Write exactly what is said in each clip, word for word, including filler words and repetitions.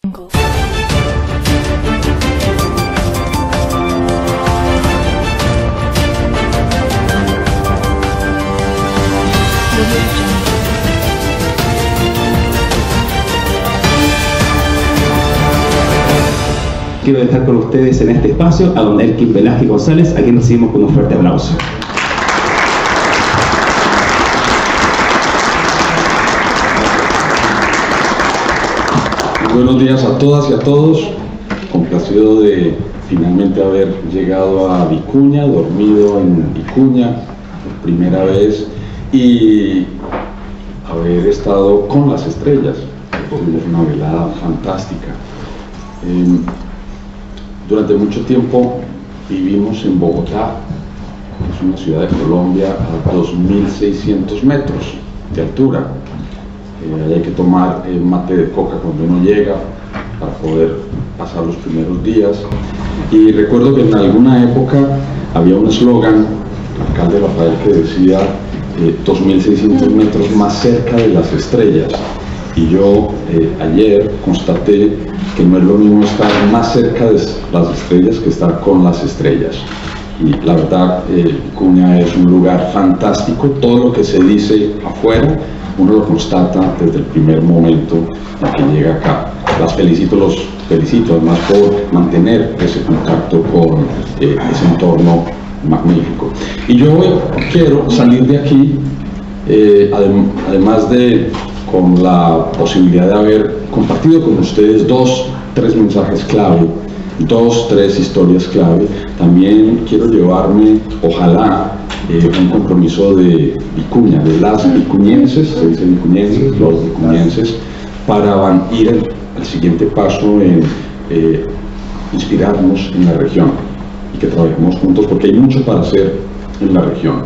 Quiero estar con ustedes en este espacio a don Elkin Velázquez González, a quien recibimos con un fuerte aplauso. Buenos días a todas y a todos, complacido de finalmente haber llegado a Vicuña, dormido en Vicuña por primera vez y haber estado con las estrellas. Tuvimos una velada fantástica. Eh, durante mucho tiempo vivimos en Bogotá, que es una ciudad de Colombia a dos mil seiscientos metros de altura. Eh, hay que tomar eh, mate de coca cuando uno llega para poder pasar los primeros días. Y recuerdo que en alguna época había un eslogan, el alcalde Rafael, que decía eh, dos mil seiscientos metros más cerca de las estrellas. Y yo eh, ayer constaté que no es lo mismo estar más cerca de las estrellas que estar con las estrellas. Y la verdad, eh, Vicuña es un lugar fantástico. Todo lo que se dice afuera uno lo constata desde el primer momento en que llega acá. Las felicito, los felicito además por mantener ese contacto con eh, ese entorno magnífico. Y yo hoy quiero salir de aquí, eh, adem además de con la posibilidad de haber compartido con ustedes dos, tres mensajes clave, dos, tres historias clave. También quiero llevarme, ojalá, Eh, un compromiso de Vicuña, de las vicuñenses, se dice vicuñenses, los vicuñenses, para van, ir al, al siguiente paso en eh, inspirarnos en la región y que trabajemos juntos porque hay mucho para hacer en la región.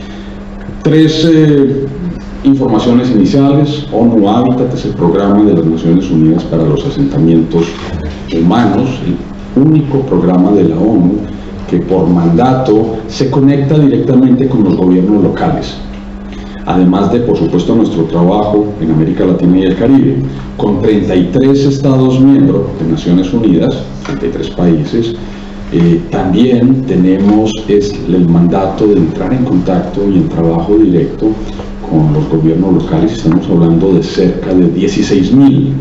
Tres eh, informaciones iniciales. ONU Hábitat es el programa de las Naciones Unidas para los asentamientos humanos, el único programa de la ONU que por mandato se conecta directamente con los gobiernos locales, además de, por supuesto, nuestro trabajo en América Latina y el Caribe, con treinta y tres Estados miembros de Naciones Unidas, treinta y tres países. Eh, también tenemos es el mandato de entrar en contacto y en trabajo directo con los gobiernos locales. Estamos hablando de cerca de dieciséis mil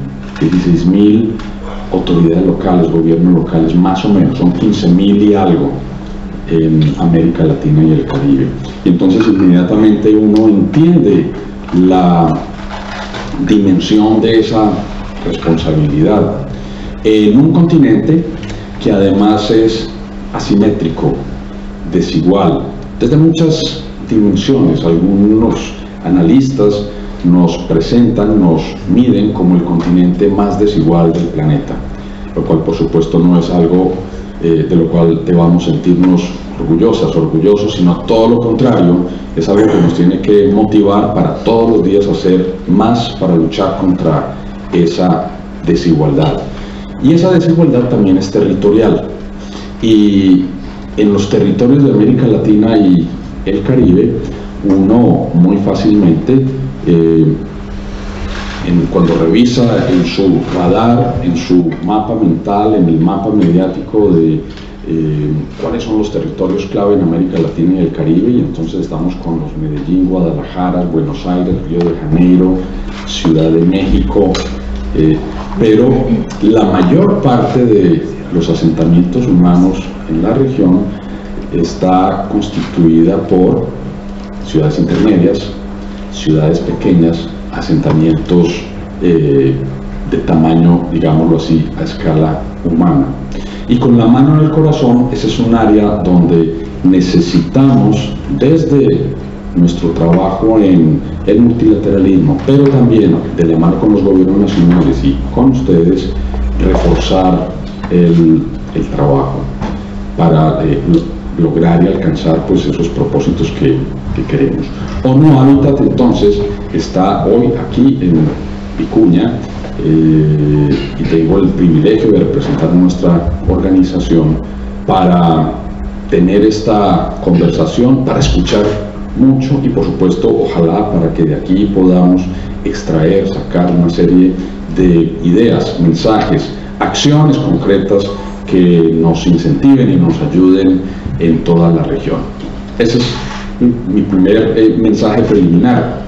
autoridades locales, gobiernos locales, más o menos, son quince mil y algo en América Latina y el Caribe. Y entonces inmediatamente uno entiende la dimensión de esa responsabilidad en un continente que además es asimétrico, desigual, desde muchas dimensiones. Algunos analistas nos presentan, nos miden como el continente más desigual del planeta, lo cual por supuesto no es algo eh, de lo cual debamos sentirnos orgullosas, orgullosos, sino todo lo contrario, es algo que nos tiene que motivar para todos los días hacer más para luchar contra esa desigualdad. Y esa desigualdad también es territorial, y en los territorios de América Latina y el Caribe uno muy fácilmente Eh, en, cuando revisa en su radar, en su mapa mental, en el mapa mediático de eh, cuáles son los territorios clave en América Latina y el Caribe, y entonces estamos con los Medellín, Guadalajara, Buenos Aires, Río de Janeiro, Ciudad de México, eh, pero la mayor parte de los asentamientos humanos en la región está constituida por ciudades intermedias, ciudades pequeñas, asentamientos eh, de tamaño, digámoslo así, a escala humana. Y con la mano en el corazón, ese es un área donde necesitamos, desde nuestro trabajo en el multilateralismo, pero también de la mano con los gobiernos nacionales y con ustedes, reforzar el, el trabajo para eh, lograr y alcanzar pues esos propósitos que, que queremos. ONU Hábitat entonces está hoy aquí en Vicuña eh, y tengo el privilegio de representar nuestra organización para tener esta conversación, para escuchar mucho y por supuesto ojalá para que de aquí podamos extraer, sacar una serie de ideas, mensajes, acciones concretas que nos incentiven y nos ayuden en toda la región. Ese es mi, mi primer eh, mensaje preliminar.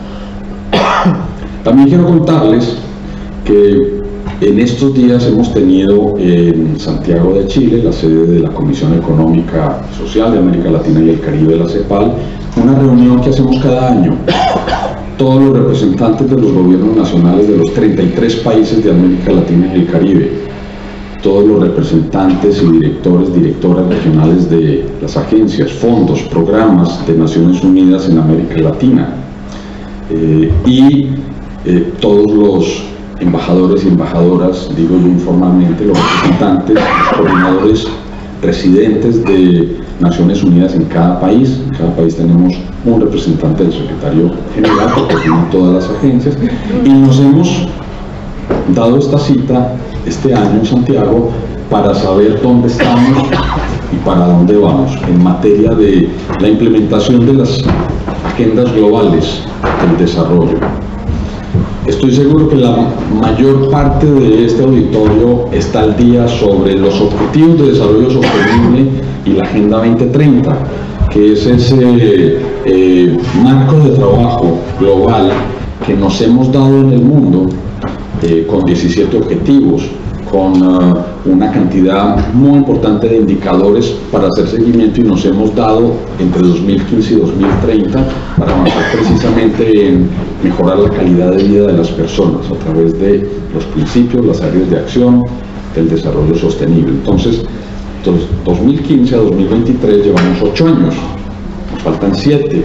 También quiero contarles que en estos días hemos tenido en Santiago de Chile, la sede de la Comisión Económica y Social de América Latina y el Caribe, de la CEPAL, una reunión que hacemos cada año. Todos los representantes de los gobiernos nacionales de los treinta y tres países de América Latina y el Caribe, todos los representantes y directores, directoras regionales de las agencias, fondos, programas de Naciones Unidas en América Latina, eh, y eh, todos los embajadores y embajadoras, digo yo informalmente, los representantes, los coordinadores residentes de Naciones Unidas en cada país. En cada país tenemos un representante del secretario general que coordina todas las agencias, y nos hemos dado esta cita este año en Santiago para saber dónde estamos y para dónde vamos en materia de la implementación de las agendas globales del desarrollo. Estoy seguro que la mayor parte de este auditorio está al día sobre los Objetivos de Desarrollo Sostenible y la Agenda veinte treinta, que es ese eh, marco de trabajo global que nos hemos dado en el mundo, eh, con diecisiete objetivos, con uh, una cantidad muy importante de indicadores para hacer seguimiento, y nos hemos dado entre dos mil quince y dos mil treinta para avanzar precisamente en mejorar la calidad de vida de las personas a través de los principios, las áreas de acción del desarrollo sostenible. Entonces, dos mil quince a dos mil veintitrés llevamos ocho años, nos faltan siete,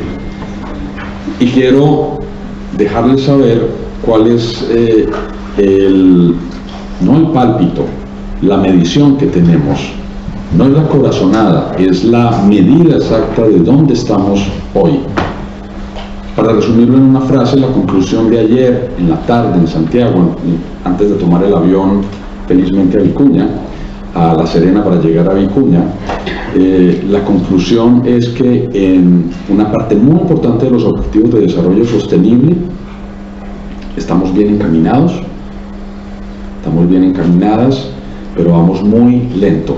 y quiero dejarles saber cuál es eh, el no el pálpito, la medición que tenemos. No es la corazonada, es la medida exacta de dónde estamos hoy. Para resumirlo en una frase, la conclusión de ayer en la tarde en Santiago, antes de tomar el avión felizmente a Vicuña, a La Serena para llegar a Vicuña, eh, la conclusión es que en una parte muy importante de los objetivos de desarrollo sostenible estamos bien encaminados, estamos bien encaminadas, pero vamos muy lento.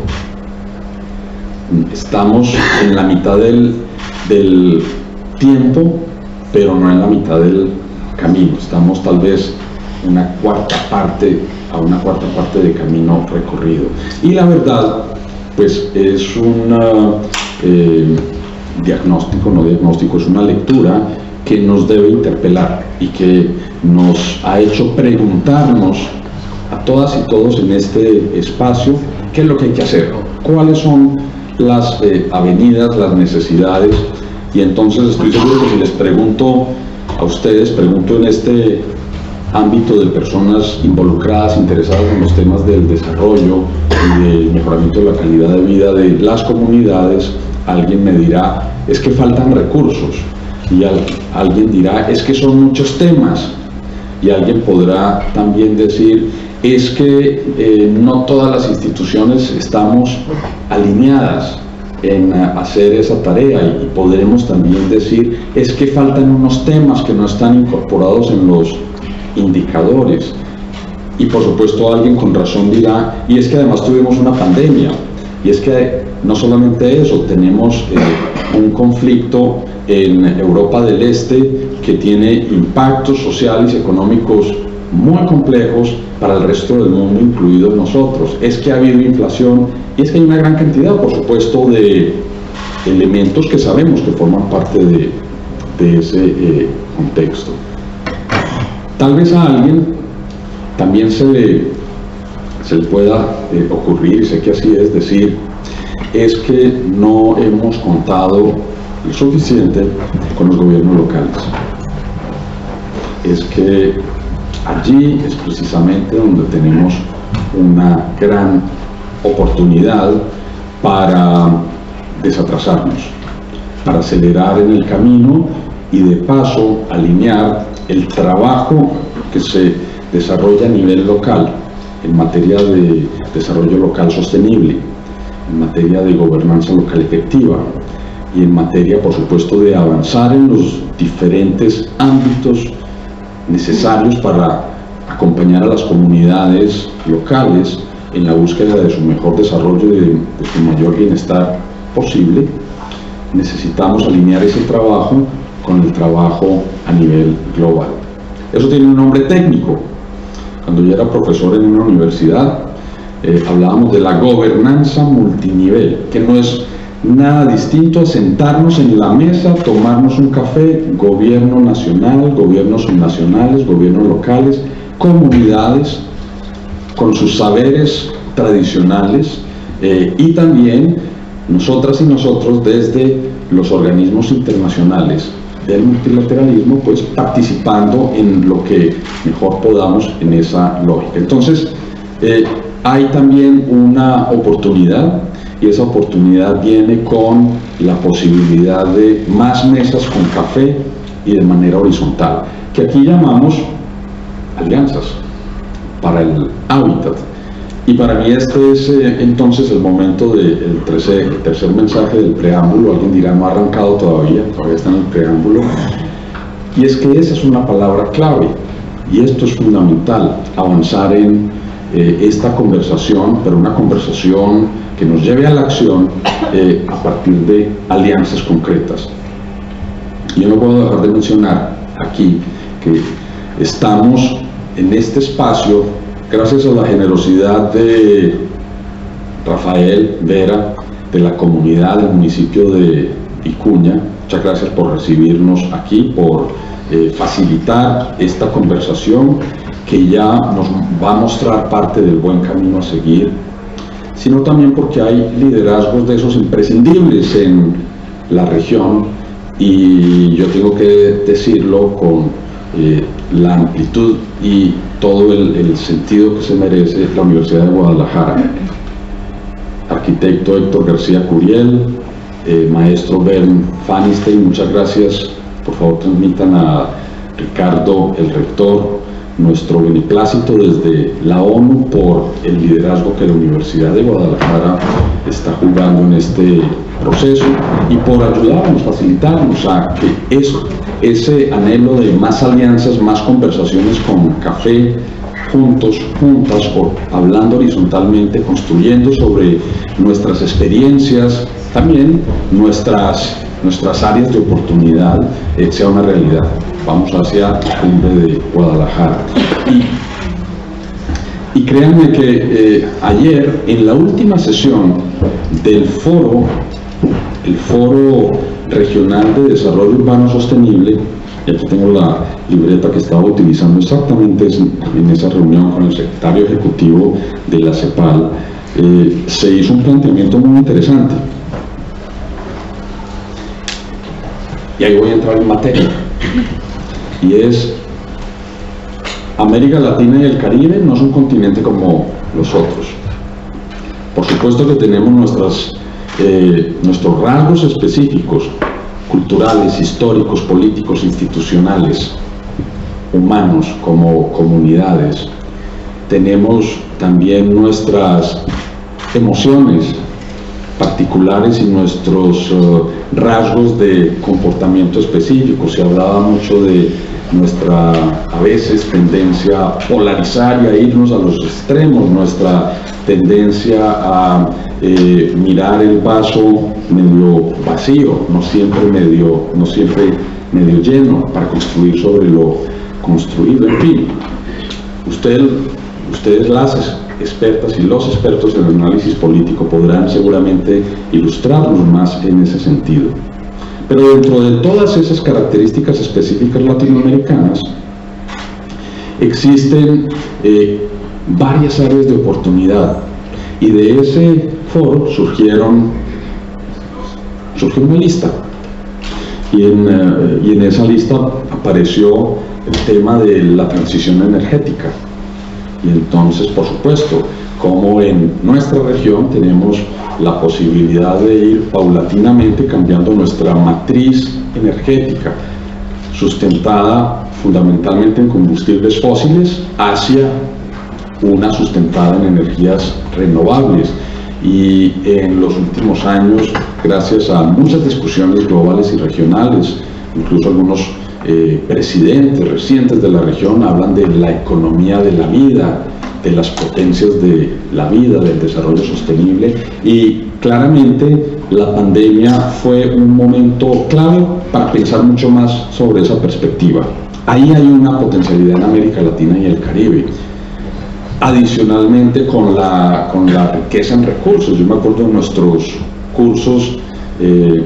Estamos en la mitad del, del tiempo, pero no en la mitad del camino. Estamos tal vez una cuarta parte, a una cuarta parte de camino recorrido. Y la verdad, pues es un eh, diagnóstico, no diagnóstico, es una lectura que nos debe interpelar y que nos ha hecho preguntarnos a todas y todos en este espacio qué es lo que hay que hacer, cuáles son las eh, avenidas, las necesidades. Y entonces estoy seguro que si les pregunto a ustedes, pregunto en este ámbito de personas involucradas, interesadas en los temas del desarrollo y del mejoramiento de la calidad de vida de las comunidades, alguien me dirá, es que faltan recursos, y al, alguien dirá, es que son muchos temas, y alguien podrá también decir, es que eh, no todas las instituciones estamos alineadas en hacer esa tarea, y podremos también decir, es que faltan unos temas que no están incorporados en los indicadores. Y por supuesto alguien con razón dirá, y es que además tuvimos una pandemia, y es que no solamente eso, tenemos eh, un conflicto en Europa del Este que tiene impactos sociales y económicos muy complejos para el resto del mundo, incluidos nosotros. Es que ha habido inflación, y es que hay una gran cantidad, por supuesto, de elementos que sabemos que forman parte de, de ese eh, contexto. Tal vez a alguien también se le, se le pueda eh, ocurrir, y sé que así es, decir, es que no hemos contado lo suficiente con los gobiernos locales. Es que allí es precisamente donde tenemos una gran oportunidad para desatrasarnos, para acelerar en el camino y de paso alinear el trabajo que se desarrolla a nivel local en materia de desarrollo local sostenible, en materia de gobernanza local efectiva y en materia, por supuesto, de avanzar en los diferentes ámbitos necesarios para acompañar a las comunidades locales en la búsqueda de su mejor desarrollo y de, de su mayor bienestar posible, necesitamos alinear ese trabajo con el trabajo a nivel global. Eso tiene un nombre técnico. Cuando yo era profesor en una universidad, eh, hablábamos de la gobernanza multinivel, que no es nada distinto a sentarnos en la mesa, tomarnos un café, gobierno nacional, gobiernos subnacionales, gobiernos locales, comunidades, con sus saberes tradicionales, eh, y también nosotras y nosotros desde los organismos internacionales del multilateralismo, pues participando en lo que mejor podamos en esa lógica. Entonces, eh, hay también una oportunidad, y esa oportunidad viene con la posibilidad de más mesas con café y de manera horizontal, que aquí llamamos alianzas para el hábitat. Y para mí este es eh, entonces el momento del tercer, tercer mensaje del preámbulo. Alguien dirá, no ha arrancado todavía, todavía está en el preámbulo. Y es que esa es una palabra clave, y esto es fundamental, avanzar en eh, esta conversación, pero una conversación que nos lleve a la acción eh, a partir de alianzas concretas. Yo no puedo dejar de mencionar aquí que estamos en este espacio gracias a la generosidad de Rafael Vera, de la comunidad del municipio de Vicuña. Muchas gracias por recibirnos aquí, por eh, facilitar esta conversación que ya nos va a mostrar parte del buen camino a seguir, sino también porque hay liderazgos de esos imprescindibles en la región, y yo tengo que decirlo con eh, la amplitud y todo el, el sentido que se merece la Universidad de Guadalajara. Arquitecto Héctor García Curiel, eh, maestro Bern Fanistein, muchas gracias. Por favor, transmitan a Ricardo, el rector, nuestro beneplácito desde la ONU por el liderazgo que la Universidad de Guadalajara está jugando en este proceso, y por ayudarnos, facilitarnos a que eso, ese anhelo de más alianzas, más conversaciones con café, juntos, juntas, o hablando horizontalmente, construyendo sobre nuestras experiencias, también nuestras, nuestras áreas de oportunidad, eh, sea una realidad. Vamos hacia la cumbre de Guadalajara. Y, y créanme que eh, ayer, en la última sesión del foro, el Foro Regional de Desarrollo Urbano Sostenible, y aquí tengo la libreta que estaba utilizando exactamente en esa reunión con el secretario ejecutivo de la CEPAL, eh, se hizo un planteamiento muy interesante. Y ahí voy a entrar en materia. Y es, América Latina y el Caribe no es un continente como los otros. Por supuesto que tenemos nuestras, eh, nuestros rasgos específicos, culturales, históricos, políticos, institucionales, humanos como comunidades. Tenemos también nuestras emociones particulares y nuestros uh, rasgos de comportamiento específicos. Se hablaba mucho de nuestra, a veces, tendencia a polarizar y a irnos a los extremos, nuestra tendencia a eh, mirar el vaso medio vacío, no siempre medio, no siempre medio lleno, para construir sobre lo construido. En fin, usted, ustedes las expertas y los expertos en el análisis político podrán seguramente ilustrarnos más en ese sentido. Pero dentro de todas esas características específicas latinoamericanas existen eh, varias áreas de oportunidad, y de ese foro surgieron surgió una lista, y en, uh, y en esa lista apareció el tema de la transición energética. Y entonces, por supuesto, como en nuestra región tenemos la posibilidad de ir paulatinamente cambiando nuestra matriz energética, sustentada fundamentalmente en combustibles fósiles, hacia una sustentada en energías renovables. Y en los últimos años, gracias a muchas discusiones globales y regionales, incluso algunos eh, presidentes recientes de la región hablan de la economía de la vida, de las potencias de la vida, del desarrollo sostenible, y claramente la pandemia fue un momento clave para pensar mucho más sobre esa perspectiva. Ahí hay una potencialidad en América Latina y el Caribe. Adicionalmente, con la, con la riqueza en recursos. Yo me acuerdo de nuestros cursos eh,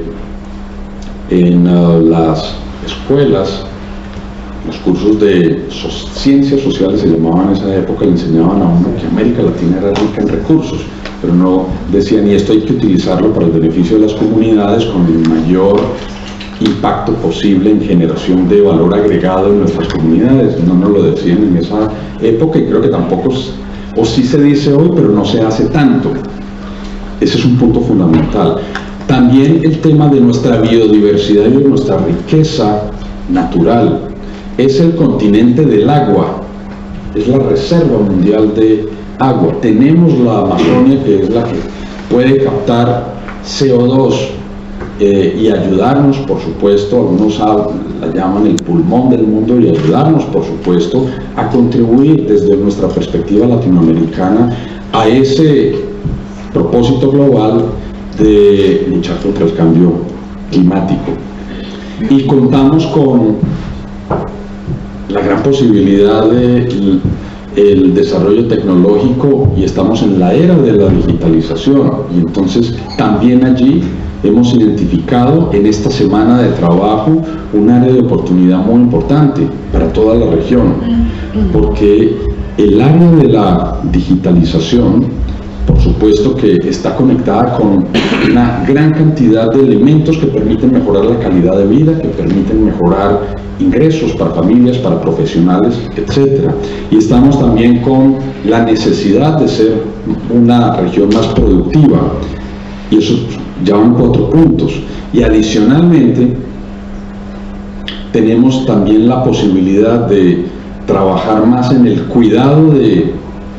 en uh, las escuelas, los cursos de so ciencias sociales se llamaban en esa época, le enseñaban a uno que América Latina era rica en recursos, pero no decían, y esto hay que utilizarlo para el beneficio de las comunidades con el mayor impacto posible en generación de valor agregado en nuestras comunidades. No nos lo decían en esa época, y creo que tampoco, o sí se dice hoy, pero no se hace tanto. Ese es un punto fundamental. También el tema de nuestra biodiversidad y de nuestra riqueza natural. Es el continente del agua, es la reserva mundial de agua. Tenemos la Amazonia, que es la que puede captar C O dos eh, y ayudarnos, por supuesto, algunos la llaman el pulmón del mundo, y ayudarnos, por supuesto, a contribuir desde nuestra perspectiva latinoamericana a ese propósito global de luchar contra el cambio climático. Y contamos con la gran posibilidad de el desarrollo tecnológico, y estamos en la era de la digitalización, y entonces también allí hemos identificado en esta semana de trabajo un área de oportunidad muy importante para toda la región, porque el área de la digitalización, por supuesto que está conectada con una gran cantidad de elementos que permiten mejorar la calidad de vida, que permiten mejorar ingresos para familias, para profesionales, etcétera. Y estamos también con la necesidad de ser una región más productiva, y eso ya van cuatro puntos. Y adicionalmente tenemos también la posibilidad de trabajar más en el cuidado de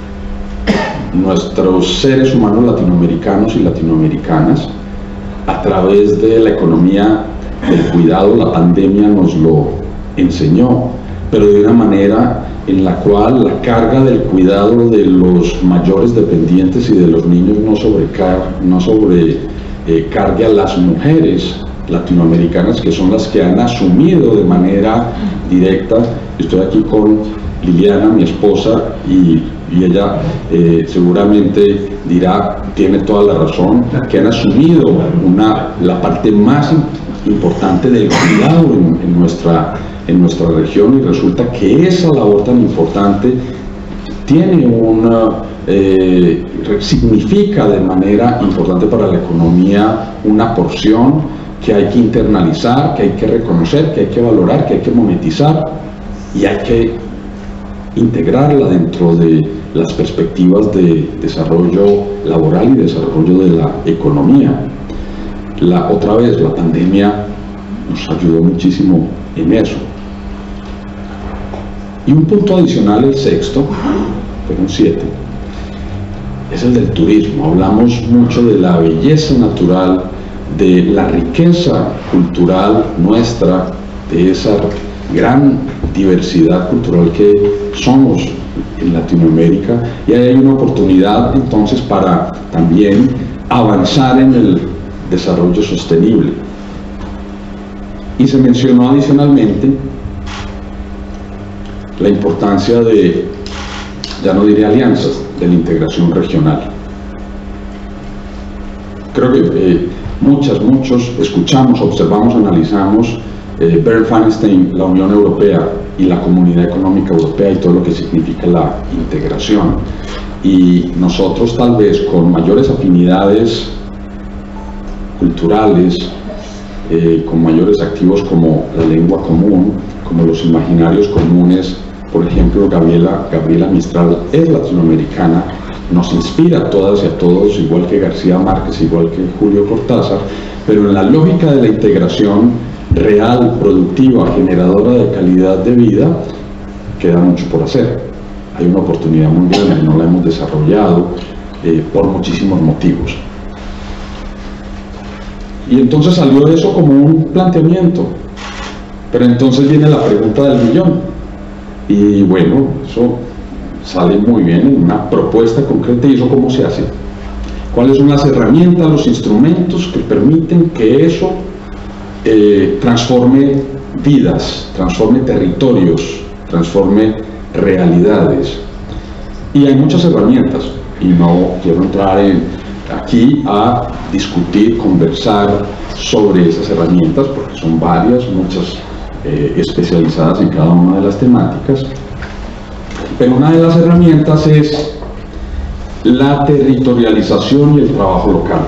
nuestros seres humanos latinoamericanos y latinoamericanas a través de la economía del cuidado. La pandemia nos lo enseñó, pero de una manera en la cual la carga del cuidado de los mayores dependientes y de los niños no sobrecargue, no sobrecargue a las mujeres latinoamericanas, que son las que han asumido de manera directa. Estoy aquí con Liliana, mi esposa, y, y ella eh, seguramente dirá, tiene toda la razón, que han asumido una, la parte más importante del cuidado en, en, nuestra, en nuestra región, y resulta que esa labor tan importante tiene una, eh, significa de manera importante para la economía una porción que hay que internalizar, que hay que reconocer, que hay que valorar, que hay que monetizar, y hay que integrarla dentro de las perspectivas de desarrollo laboral y desarrollo de la economía. La, otra vez, la pandemia nos ayudó muchísimo en eso. Y un punto adicional, el sexto, fueron siete, es el del turismo. Hablamos mucho de la belleza natural, de la riqueza cultural nuestra, de esa gran diversidad cultural que somos en Latinoamérica, y hay una oportunidad entonces para también avanzar en el desarrollo sostenible. Y se mencionó adicionalmente la importancia de, ya no diré alianzas, de la integración regional. Creo que eh, muchas, muchos escuchamos, observamos, analizamos eh, Bernd Feinstein, la Unión Europea y la Comunidad Económica Europea y todo lo que significa la integración. Y nosotros, tal vez con mayores afinidades culturales, eh, con mayores activos como la lengua común, como los imaginarios comunes, por ejemplo, Gabriela, Gabriela Mistral es latinoamericana, nos inspira a todas y a todos, igual que García Márquez, igual que Julio Cortázar, pero en la lógica de la integración real, productiva, generadora de calidad de vida, queda mucho por hacer. Hay una oportunidad muy grande, no la hemos desarrollado eh, por muchísimos motivos. Y entonces salió eso como un planteamiento. Pero entonces viene la pregunta del millón, y bueno, eso sale muy bien en una propuesta concreta. ¿Y eso cómo se hace? ¿Cuáles son las herramientas, los instrumentos que permiten que eso eh, transforme vidas, transforme territorios, transforme realidades? Y hay muchas herramientas, y no quiero entrar en, aquí a discutir, conversar sobre esas herramientas, porque son varias, muchas eh, especializadas en cada una de las temáticas. Pero una de las herramientas es la territorialización y el trabajo local.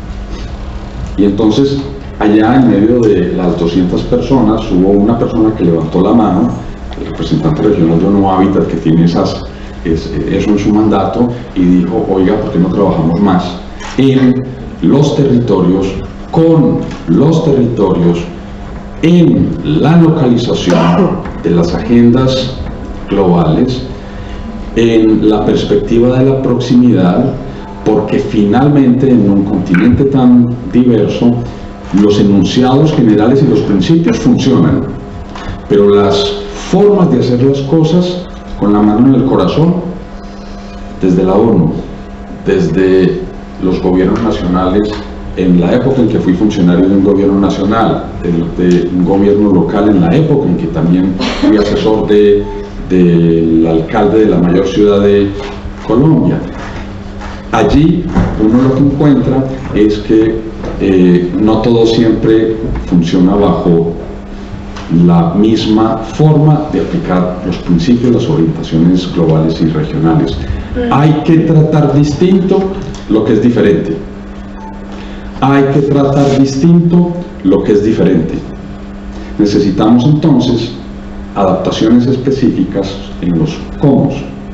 Y entonces, allá en medio de las doscientas personas, hubo una persona que levantó la mano, el representante regional de ONU Habitat, que tiene esas, es, eso en su mandato, y dijo, oiga, ¿por qué no trabajamos más en los territorios, con los territorios, en la localización de las agendas globales, en la perspectiva de la proximidad? Porque finalmente en un continente tan diverso los enunciados generales y los principios funcionan, pero las formas de hacer las cosas con la mano en el corazón, desde la ONU, desde los gobiernos nacionales, en la época en que fui funcionario de un gobierno nacional, de, de un gobierno local en la época en que también fui asesor de del alcalde de la mayor ciudad de Colombia. Allí uno lo que encuentra es que eh, no todo siempre funciona bajo la misma forma de aplicar los principios, las orientaciones globales y regionales. Hay que tratar distinto lo que es diferente. Hay que tratar distinto lo que es diferente. Necesitamos entonces adaptaciones específicas en los cómo.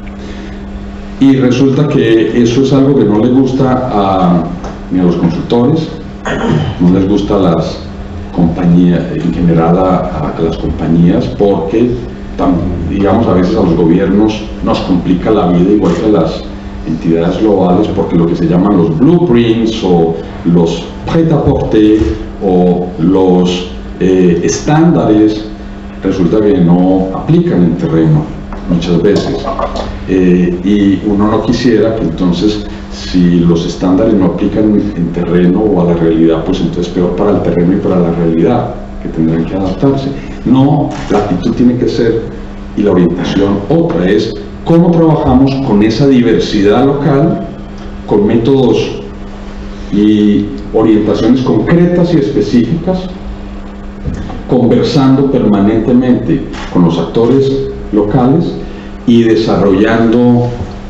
Y resulta que eso es algo que no le gusta a, ni a los consultores, no les gusta a las compañías, en general a, a las compañías, porque tam, digamos a veces a los gobiernos nos complica la vida, igual que a las entidades globales, porque lo que se llaman los blueprints o los prêt-à-porter o los eh, estándares resulta que no aplican en terreno muchas veces, eh, y uno no quisiera que entonces, si los estándares no aplican en terreno o a la realidad, pues entonces peor para el terreno y para la realidad, que tendrán que adaptarse. No, la actitud tiene que ser, y la orientación otra es cómo trabajamos con esa diversidad local, con métodos y orientaciones concretas y específicas, conversando permanentemente con los actores locales y desarrollando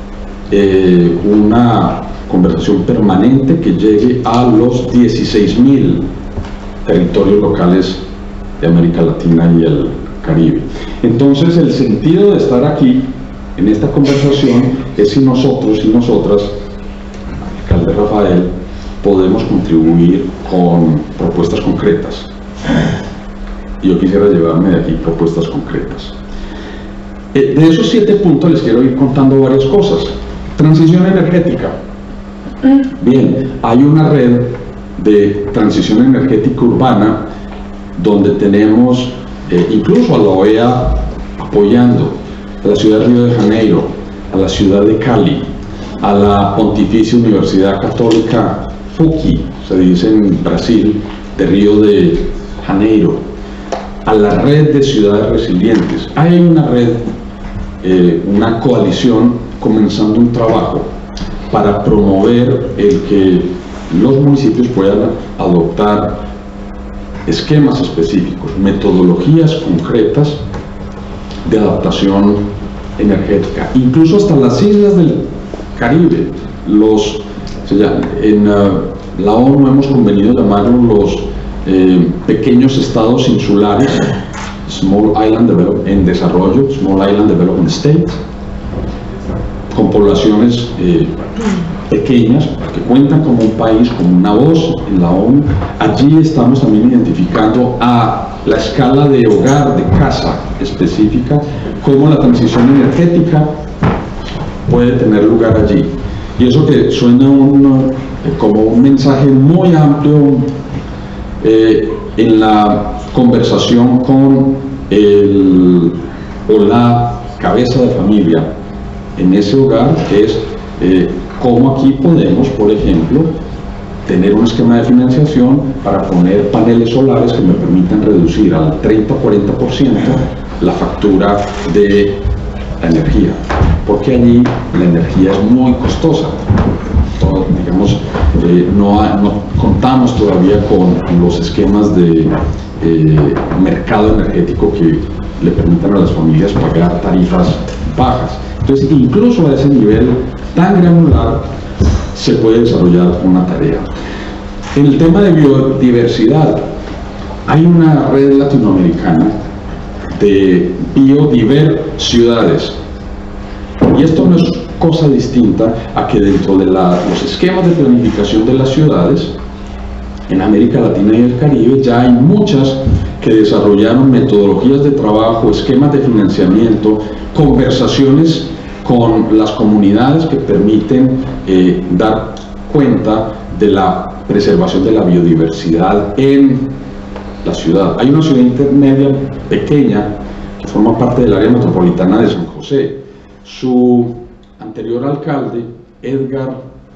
eh, una conversación permanente que llegue a los dieciséis mil territorios locales de América Latina y el Caribe. Entonces, el sentido de estar aquí en esta conversación es si nosotros y nosotras, alcalde Rafael, podemos contribuir con propuestas concretas. Y yo quisiera llevarme de aquí propuestas concretas. Eh, de esos siete puntos les quiero ir contando varias cosas. Transición energética. Bien, hay una red de transición energética urbana donde tenemos eh, incluso a la O E A apoyando a la ciudad de Río de Janeiro, a la ciudad de Cali, a la Pontificia Universidad Católica P U C, se dice en Brasil, de Río de Janeiro, a la red de ciudades resilientes. Hay una red, eh, una coalición comenzando un trabajo para promover el que los municipios puedan adoptar esquemas específicos, metodologías concretas de adaptación energética. Incluso hasta las islas del Caribe, los, o sea, en uh, la ONU hemos convenido llamarlos los eh, pequeños estados insulares, Small Island Development, en desarrollo, Small Island Development States, con poblaciones eh, pequeñas, que cuentan como un país, como una voz en la ONU. Allí estamos también identificando a la escala de hogar, de casa específica, cómo la transición energética puede tener lugar allí. Y eso que suena un, eh, como un mensaje muy amplio, eh, en la conversación con el o la cabeza de familia en ese hogar es eh, cómo aquí podemos, por ejemplo, tener un esquema de financiación para poner paneles solares que me permitan reducir al treinta o cuarenta por ciento la factura de la energía, porque allí la energía es muy costosa. Todo, digamos, eh, no, ha, no contamos todavía con los esquemas de eh, mercado energético que le permitan a las familias pagar tarifas bajas. Entonces, incluso a ese nivel tan granular se puede desarrollar una tarea. En el tema de biodiversidad, hay una red latinoamericana de biodiver ciudades, y esto no es cosa distinta a que dentro de la, los esquemas de planificación de las ciudades en América Latina y el Caribe ya hay muchas que desarrollaron metodologías de trabajo, esquemas de financiamiento, conversaciones con las comunidades que permiten eh, dar cuenta de la preservación de la biodiversidad en la ciudad. Hay una ciudad intermedia pequeña que forma parte del área metropolitana de San José. Su anterior alcalde, Edgar,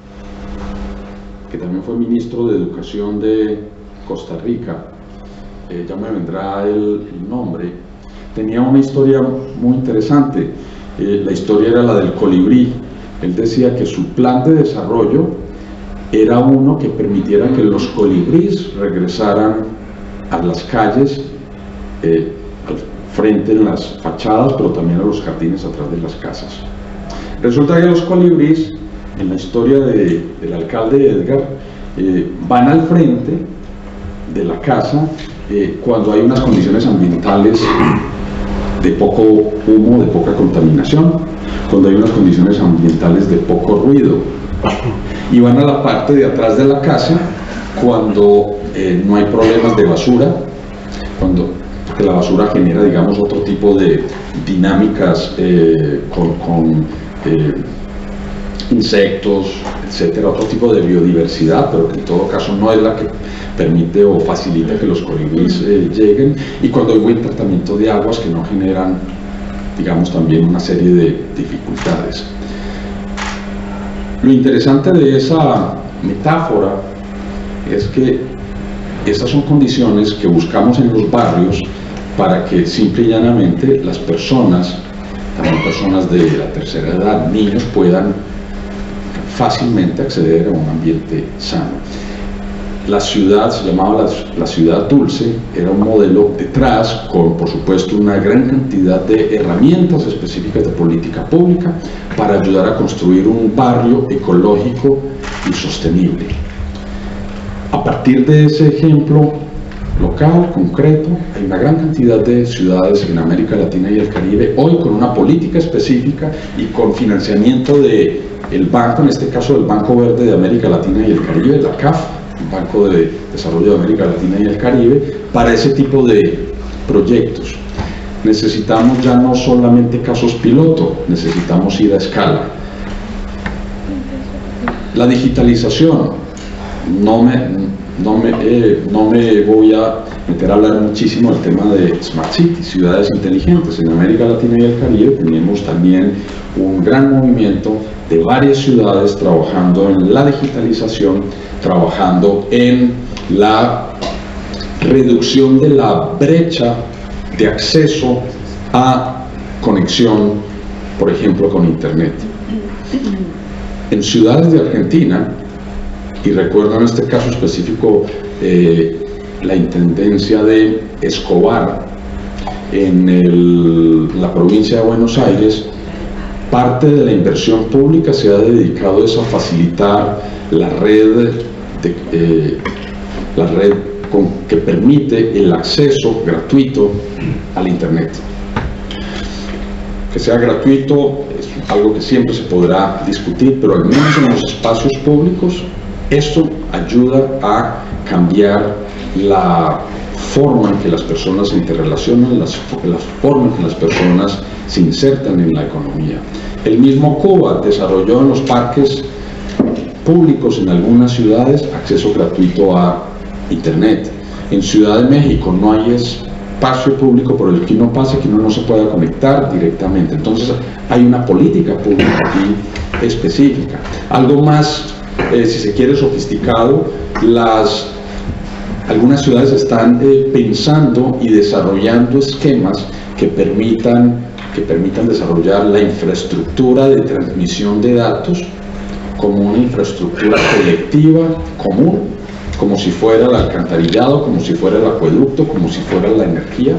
que también fue ministro de Educación de Costa Rica, eh, ya me vendrá el, el nombre, tenía una historia muy interesante. Eh, la historia era la del colibrí. Él decía que su plan de desarrollo era uno que permitiera que los colibríes regresaran a las calles, eh, al frente en las fachadas, pero también a los jardines atrás de las casas. Resulta que los colibríes, en la historia de, del alcalde Edgar, eh, van al frente de la casa eh, cuando hay unas condiciones ambientales de poco humo, de poca contaminación, cuando hay unas condiciones ambientales de poco ruido, y van a la parte de atrás de la casa cuando eh, no hay problemas de basura, cuando porque la basura genera, digamos, otro tipo de dinámicas eh, con, con eh, insectos, etcétera, otro tipo de biodiversidad, pero que en todo caso no es la que permite o facilita que los colibríes eh, lleguen, y cuando hay buen tratamiento de aguas que no generan, digamos, también una serie de dificultades. Lo interesante de esa metáfora es que esas son condiciones que buscamos en los barrios para que simple y llanamente las personas, también personas de la tercera edad, niños, puedan fácilmente acceder a un ambiente sano. La ciudad se llamaba la, la ciudad dulce, era un modelo detrás con, por supuesto, una gran cantidad de herramientas específicas de política pública para ayudar a construir un barrio ecológico y sostenible. A partir de ese ejemplo local, concreto, hay una gran cantidad de ciudades en América Latina y el Caribe, hoy con una política específica y con financiamiento del banco, en este caso del Banco Verde de América Latina y el Caribe, la C A F, Banco de Desarrollo de América Latina y el Caribe, para ese tipo de proyectos. Necesitamos ya no solamente casos piloto, necesitamos ir a escala. La digitalización, no me, no me, eh, no me voy a meter a hablar muchísimo del tema de Smart Cities, ciudades inteligentes. En América Latina y el Caribe tenemos también un gran movimiento de varias ciudades trabajando en la digitalización, trabajando en la reducción de la brecha de acceso a conexión, por ejemplo, con Internet. En ciudades de Argentina, y recuerdo en este caso específico eh, la intendencia de Escobar en el, la provincia de Buenos Aires, parte de la inversión pública se ha dedicado a facilitar la red, de, eh, la red con, que permite el acceso gratuito al Internet. Que sea gratuito es algo que siempre se podrá discutir, pero al menos en los espacios públicos esto ayuda a cambiar la forma en que las personas se interrelacionan, las, la forma en que las personas se insertan en la economía. El mismo Cuba desarrolló en los parques públicos en algunas ciudades acceso gratuito a Internet. en Ciudad de México no hay espacio público por el que uno pase, que uno no se pueda conectar directamente. Entonces hay una política pública aquí específica. Algo más, eh, si se quiere, sofisticado, las, algunas ciudades están eh, pensando y desarrollando esquemas que permitan, que permitan desarrollar la infraestructura de transmisión de datos como una infraestructura colectiva común, como si fuera el alcantarillado, como si fuera el acueducto, como si fuera la energía,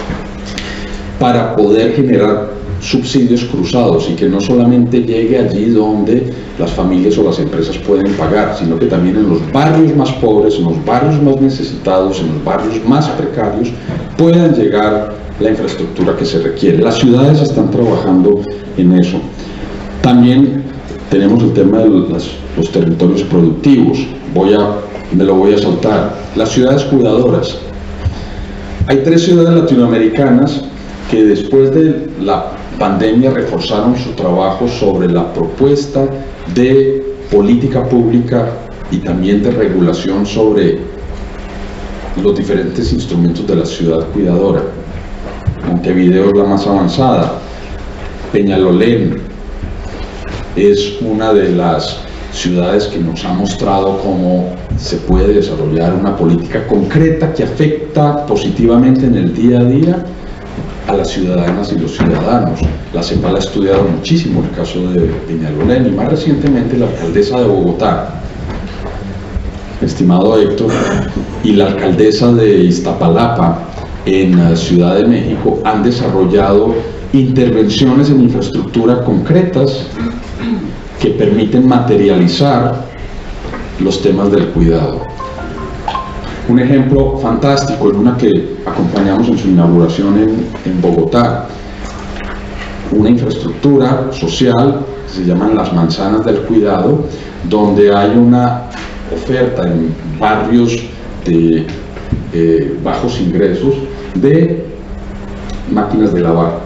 para poder generar subsidios cruzados y que no solamente llegue allí donde las familias o las empresas pueden pagar, sino que también en los barrios más pobres, en los barrios más necesitados, en los barrios más precarios, puedan llegar la infraestructura que se requiere. Las ciudades están trabajando en eso. También tenemos el tema de los, los territorios productivos. Voy a, me lo voy a saltar. Las ciudades cuidadoras. Hay tres ciudades latinoamericanas que después de la pandemia reforzaron su trabajo sobre la propuesta de política pública y también de regulación sobre los diferentes instrumentos de la ciudad cuidadora. Montevideo es la más avanzada. Peñalolén es una de las ciudades que nos ha mostrado cómo se puede desarrollar una política concreta que afecta positivamente en el día a día a las ciudadanas y los ciudadanos. La CEPAL ha estudiado muchísimo el caso de Peñalolén y más recientemente la alcaldesa de Bogotá, estimado Héctor, y la alcaldesa de Iztapalapa en Ciudad de México han desarrollado intervenciones en infraestructura concretas que permiten materializar los temas del cuidado. Un ejemplo fantástico, en una que acompañamos en su inauguración en, en Bogotá, una infraestructura social que se llaman las manzanas del cuidado, donde hay una oferta en barrios de eh, bajos ingresos de máquinas de lavar.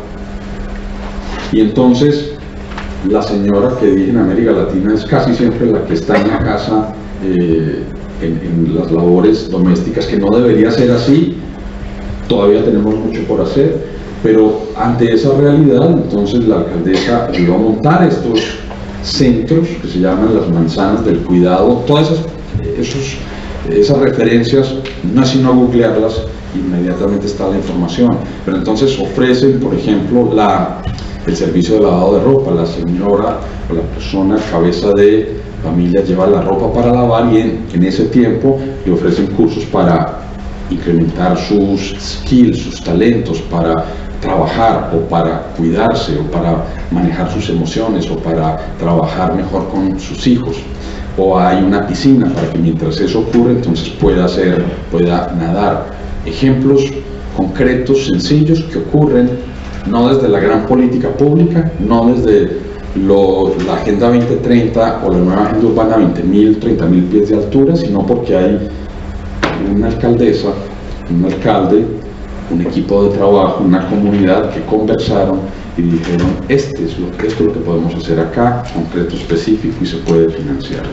Y entonces la señora que dije en América Latina es casi siempre la que está en la casa eh, en, en las labores domésticas, que no debería ser así. Todavía tenemos mucho por hacer, pero ante esa realidad entonces la alcaldesa ayudó a montar estos centros que se llaman las manzanas del cuidado. Todas esas, esos, esas referencias no es sino googlearlas, inmediatamente está la información, pero entonces ofrecen, por ejemplo, la, el servicio de lavado de ropa. La señora o la persona cabeza de familia lleva la ropa para lavar y en, en ese tiempo le ofrecen cursos para incrementar sus skills, sus talentos, para trabajar o para cuidarse o para manejar sus emociones o para trabajar mejor con sus hijos. O hay una piscina para que mientras eso ocurre entonces pueda hacer, pueda nadar. Ejemplos concretos, sencillos, que ocurren no desde la gran política pública, no desde lo, la Agenda veinte treinta o la nueva Agenda Urbana veinte mil, treinta mil pies de altura, sino porque hay una alcaldesa, un alcalde, un equipo de trabajo, una comunidad que conversaron y dijeron, este es lo, esto es lo que podemos hacer acá, concreto, específico, y se puede financiar.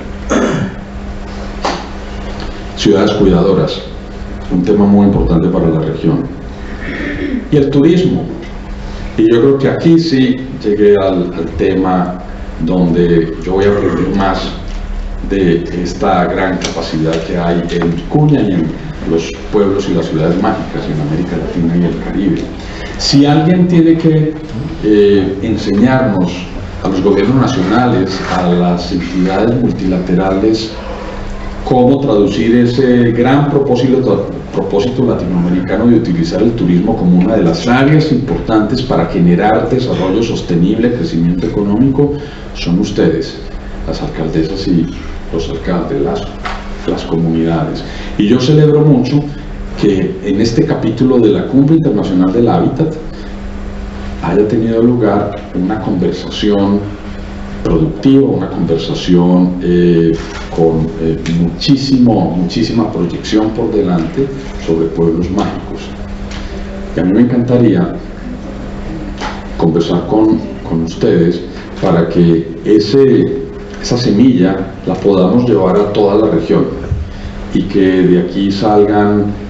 Ciudades cuidadoras, un tema muy importante para la región. Y el turismo. Y yo creo que aquí sí llegué al, al tema donde yo voy a aprender más de esta gran capacidad que hay en Vicuña y en los pueblos y las ciudades mágicas en América Latina y el Caribe. Si alguien tiene que eh, enseñarnos a los gobiernos nacionales, a las entidades multilaterales, cómo traducir ese gran propósito, propósito latinoamericano de utilizar el turismo como una de las áreas importantes para generar desarrollo sostenible, crecimiento económico, son ustedes, las alcaldesas y los alcaldes, las, las comunidades. Y yo celebro mucho que en este capítulo de la Cumbre Internacional del Hábitat haya tenido lugar una conversación productiva, una conversación eh, con eh, muchísimo, muchísima proyección por delante sobre pueblos mágicos. Y a mí me encantaría conversar con, con ustedes para que ese, esa semilla la podamos llevar a toda la región y que de aquí salgan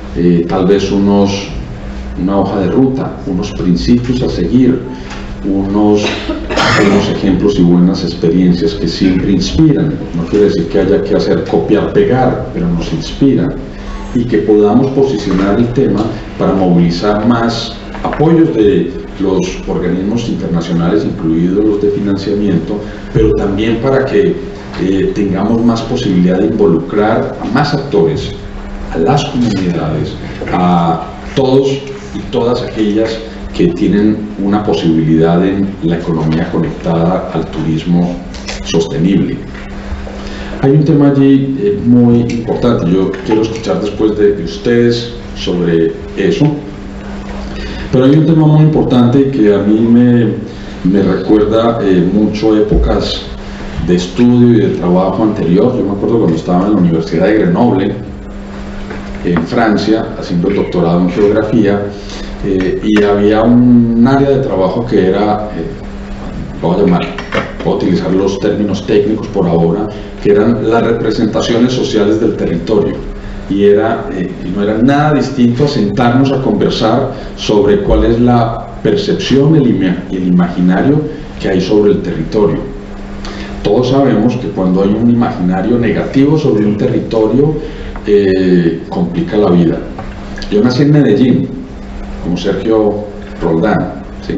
eh, tal vez unos, una hoja de ruta, unos principios a seguir, unos, unos ejemplos y buenas experiencias que siempre inspiran. No quiere decir que haya que hacer copiar, pegar, pero nos inspiran, y que podamos posicionar el tema para movilizar más apoyos de los organismos internacionales, incluidos los de financiamiento, pero también para que eh, tengamos más posibilidad de involucrar a más actores, a las comunidades, a todos y todas aquellas que tienen una posibilidad en la economía conectada al turismo sostenible. Hay un tema allí eh, muy importante, yo quiero escuchar después de ustedes sobre eso, pero hay un tema muy importante que a mí me, me recuerda eh, mucho épocas de estudio y de trabajo anterior. Yo me acuerdo cuando estaba en la Universidad de Grenoble, en Francia, haciendo el doctorado en geografía, eh, y había un área de trabajo que era, eh, voy a llamar, voy a utilizar los términos técnicos por ahora, que eran las representaciones sociales del territorio, y, era, eh, y no era nada distinto a sentarnos a conversar sobre cuál es la percepción y el, el imaginario que hay sobre el territorio. Todos sabemos que cuando hay un imaginario negativo sobre un territorio, eh, complica la vida. Yo nací en Medellín, como Sergio Roldán, ¿sí?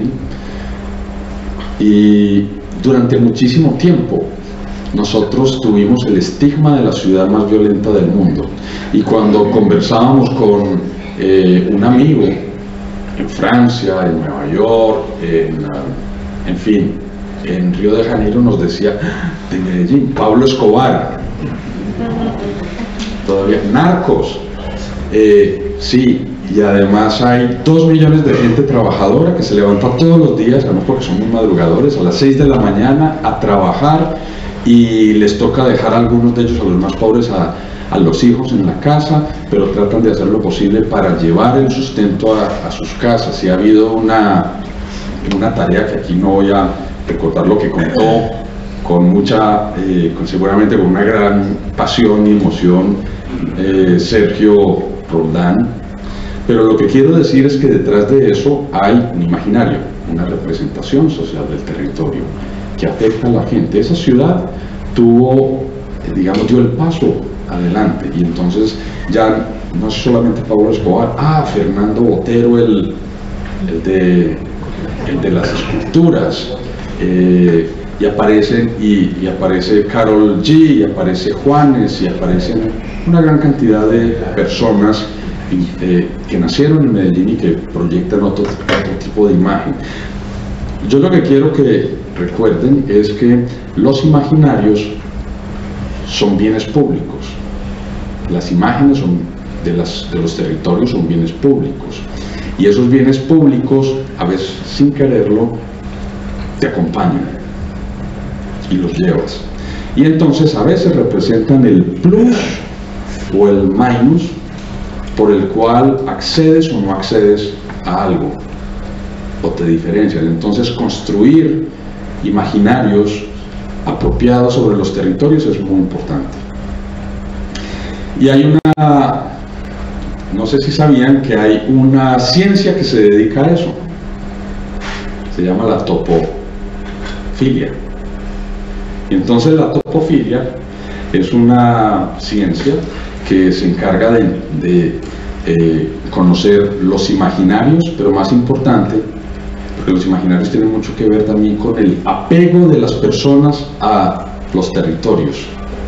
Y durante muchísimo tiempo nosotros tuvimos el estigma de la ciudad más violenta del mundo, y cuando conversábamos con eh, un amigo en Francia, en Nueva York, en, uh, en fin, en Río de Janeiro, nos decía: de Medellín, Pablo Escobar, todavía narcos, eh, sí, y además hay dos millones de gente trabajadora que se levanta todos los días, además porque son muy madrugadores, a las seis de la mañana a trabajar, y les toca dejar a algunos de ellos, a los más pobres, a, a los hijos en la casa, pero tratan de hacer lo posible para llevar el sustento a, a sus casas. Y ha habido una, una tarea que aquí no voy a recordar lo que contó con mucha, eh, con, seguramente con una gran pasión y emoción, eh, Sergio Roldán, pero lo que quiero decir es que detrás de eso hay un imaginario, una representación social del territorio que afecta a la gente. Esa ciudad tuvo, digamos, dio el paso adelante, y entonces ya no es solamente Pablo Escobar, ah, Fernando Botero, el, el, de, el de las esculturas, eh, y aparecen, y, y aparece Carol G, y aparece Juanes, y aparecen una gran cantidad de personas eh, que nacieron en Medellín y que proyectan otro, otro tipo de imagen. Yo lo que quiero que recuerden es que los imaginarios son bienes públicos. Las imágenes son de, las, de los territorios son bienes públicos, y esos bienes públicos, a veces sin quererlo, te acompañan y los llevas, y entonces a veces representan el plus o el minus por el cual accedes o no accedes a algo, o te diferencian. Entonces construir imaginarios apropiados sobre los territorios es muy importante. Y hay una, no sé si sabían que hay una ciencia que se dedica a eso, se llama la topofilia. Y entonces la topofilia es una ciencia que se encarga de, de eh, conocer los imaginarios, pero más importante, porque los imaginarios tienen mucho que ver también con el apego de las personas a los territorios.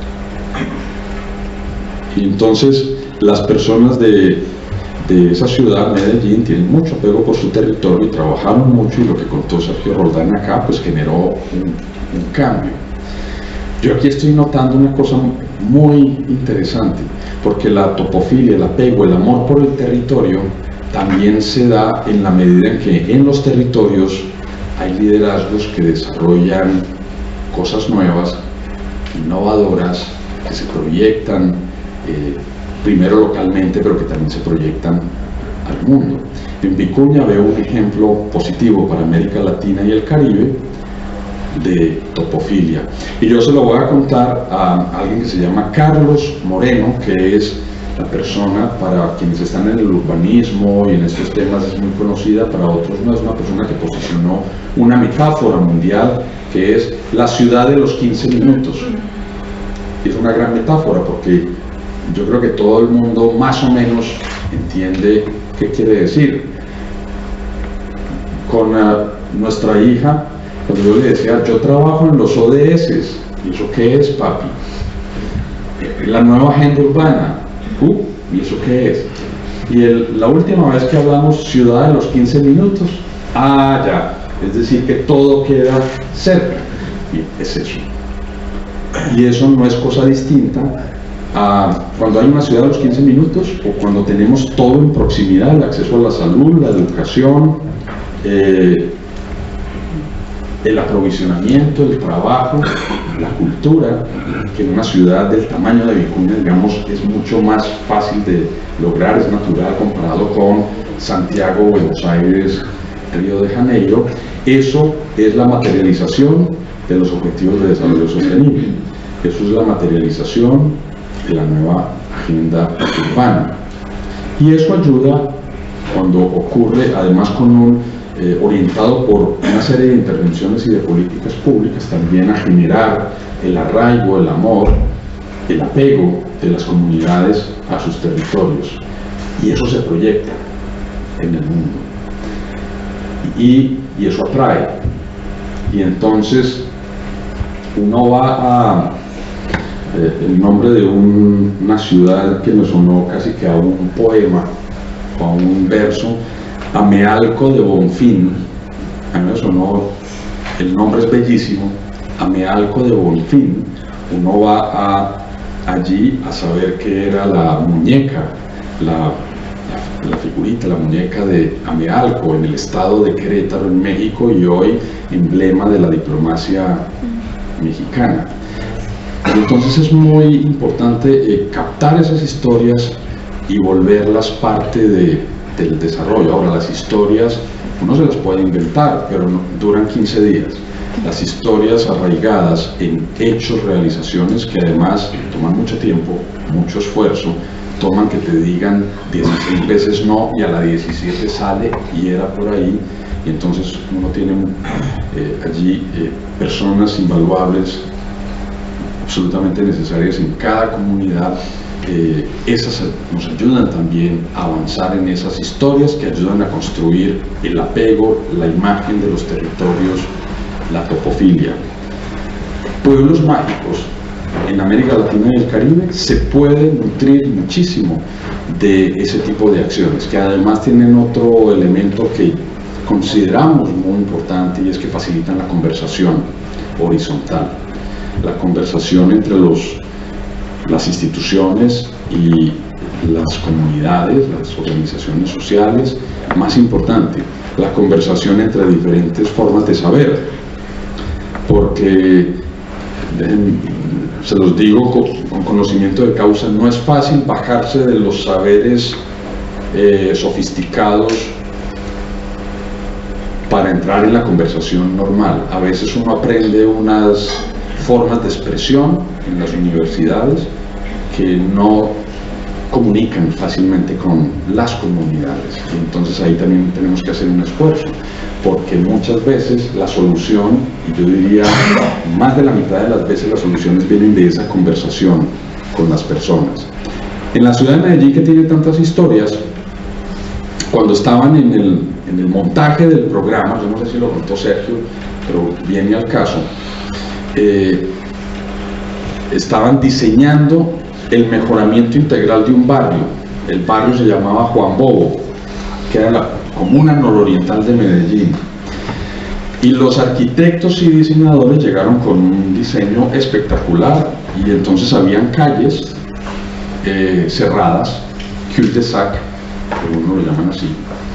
Y entonces las personas de, de esa ciudad, Medellín, tienen mucho apego por su territorio y trabajaron mucho, y lo que contó Sergio Roldán acá pues generó un, un cambio. Yo aquí estoy notando una cosa muy interesante, porque la topofilia, el apego, el amor por el territorio también se da en la medida en que en los territorios hay liderazgos que desarrollan cosas nuevas, innovadoras, que se proyectan eh, primero localmente, pero que también se proyectan al mundo. En Vicuña veo un ejemplo positivo para América Latina y el Caribe de topofilia, y yo se lo voy a contar a alguien que se llama Carlos Moreno, que es La persona, para quienes están en el urbanismo y en estos temas, es muy conocida, para otros no. Es una persona que posicionó una metáfora mundial que es la ciudad de los quince minutos. Y es una gran metáfora porque yo creo que todo el mundo más o menos entiende qué quiere decir. Con uh, nuestra hija, cuando yo le decía, yo trabajo en los O D S, ¿y eso qué es, papi? La nueva agenda urbana. Uh, ¿y eso qué es? Y el, la última vez que hablamos, ciudad de los quince minutos. Ah, ya. Es decir, que todo queda cerca. Y es eso. Y eso no es cosa distinta a cuando hay una ciudad de los quince minutos o cuando tenemos todo en proximidad, el acceso a la salud, la educación, eh, el aprovisionamiento, el trabajo, la cultura, que en una ciudad del tamaño de Vicuña, digamos, es mucho más fácil de lograr, es natural comparado con Santiago, Buenos Aires, Río de Janeiro. Eso es la materialización de los Objetivos de Desarrollo Sostenible. Eso es la materialización de la nueva agenda urbana. Y eso ayuda cuando ocurre, además con un eh, orientado por una serie de intervenciones y de políticas públicas, también a generar el arraigo, el amor, el apego de las comunidades a sus territorios. Y eso se proyecta en el mundo. Y, y eso atrae. Y entonces uno va a... Eh, el nombre de un, una ciudad que me sonó casi que a un poema o a un verso, Amealco de Bonfim. A mí me sonó, el nombre es bellísimo, Amealco de Bonfim. Uno va a, allí a saber que era la muñeca, la, la, la figurita, la muñeca de Amealco en el estado de Querétaro en México, y hoy emblema de la diplomacia mexicana. Entonces es muy importante eh, captar esas historias y volverlas parte de, del desarrollo. Ahora, las historias uno se las puede inventar, pero no, duran quince días. Las historias arraigadas en hechos, realizaciones que además toman mucho tiempo, mucho esfuerzo, toman que te digan dieciséis veces no y a la diecisiete sale y era por ahí. Y entonces uno tiene eh, allí eh, personas invaluables, absolutamente necesarias en cada comunidad. Eh, esas nos ayudan también a avanzar en esas historias que ayudan a construir el apego, la imagen de los territorios, la topofilia. Pueblos mágicos en América Latina y el Caribe se pueden nutrir muchísimo de ese tipo de acciones, que además tienen otro elemento que consideramos muy importante, y es que facilitan la conversación horizontal, la conversación entre los, las instituciones y las comunidades, las organizaciones sociales. Más importante, la conversación entre diferentes formas de saber, porque dejen, se los digo con, con conocimiento de causa, no es fácil bajarse de los saberes eh, sofisticados para entrar en la conversación normal. A veces uno aprende unas formas de expresión en las universidades que no comunican fácilmente con las comunidades, y entonces ahí también tenemos que hacer un esfuerzo, porque muchas veces la solución, y yo diría más de la mitad de las veces las soluciones vienen de esa conversación con las personas. En la ciudad de Medellín, que tiene tantas historias, cuando estaban en el, en el montaje del programa, yo no sé si lo contó Sergio, pero viene al caso, eh, estaban diseñando el mejoramiento integral de un barrio. El barrio se llamaba Juan Bobo, que era la comuna nororiental de Medellín, y los arquitectos y diseñadores llegaron con un diseño espectacular, y entonces habían calles eh, cerradas, cul-de-sac, uno lo llaman así,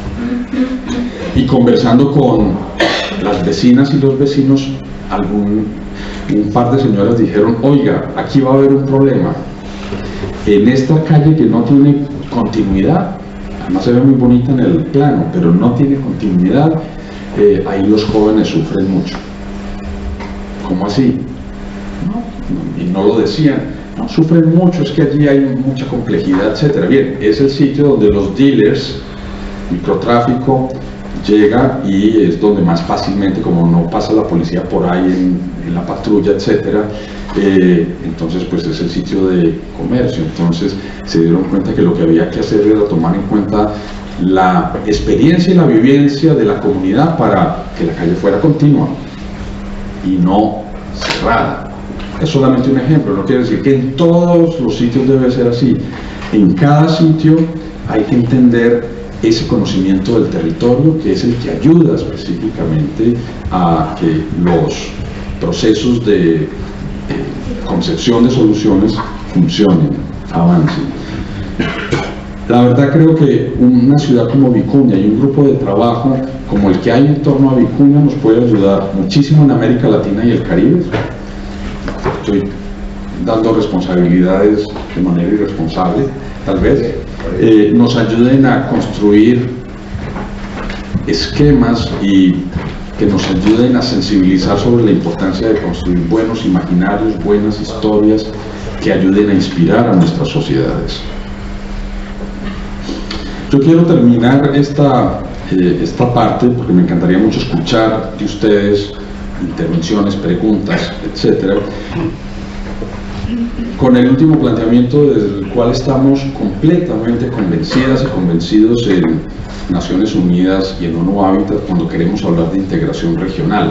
y conversando con las vecinas y los vecinos, algún, un par de señoras dijeron: oiga, aquí va a haber un problema. En esta calle que no tiene continuidad, además se ve muy bonita en el plano, pero no tiene continuidad, eh, ahí los jóvenes sufren mucho. ¿Cómo así? No, y no lo decían. No, no, sufren mucho, es que allí hay mucha complejidad, etcétera. Bien, es el sitio donde los dealers, microtráfico, llega y es donde más fácilmente, como no pasa la policía por ahí en, en la patrulla, etcétera, eh, entonces pues es el sitio de comercio. Entonces se dieron cuenta que lo que había que hacer era tomar en cuenta la experiencia y la vivencia de la comunidad para que la calle fuera continua y no cerrada. Es solamente un ejemplo, no quiere decir que en todos los sitios debe ser así. En cada sitio hay que entender ese conocimiento del territorio, que es el que ayuda específicamente a que los procesos de eh, concepción de soluciones funcionen, avancen. La verdad creo que una ciudad como Vicuña y un grupo de trabajo como el que hay en torno a Vicuña nos puede ayudar muchísimo en América Latina y el Caribe. Estoy dando responsabilidades de manera irresponsable, tal vez. Eh, nos ayuden a construir esquemas y que nos ayuden a sensibilizar sobre la importancia de construir buenos imaginarios, buenas historias que ayuden a inspirar a nuestras sociedades. Yo quiero terminar esta, eh, esta parte porque me encantaría mucho escuchar de ustedes intervenciones, preguntas, etcétera, con el último planteamiento desde el cual estamos completamente convencidas y convencidos en Naciones Unidas y en ONU Habitat cuando queremos hablar de integración regional.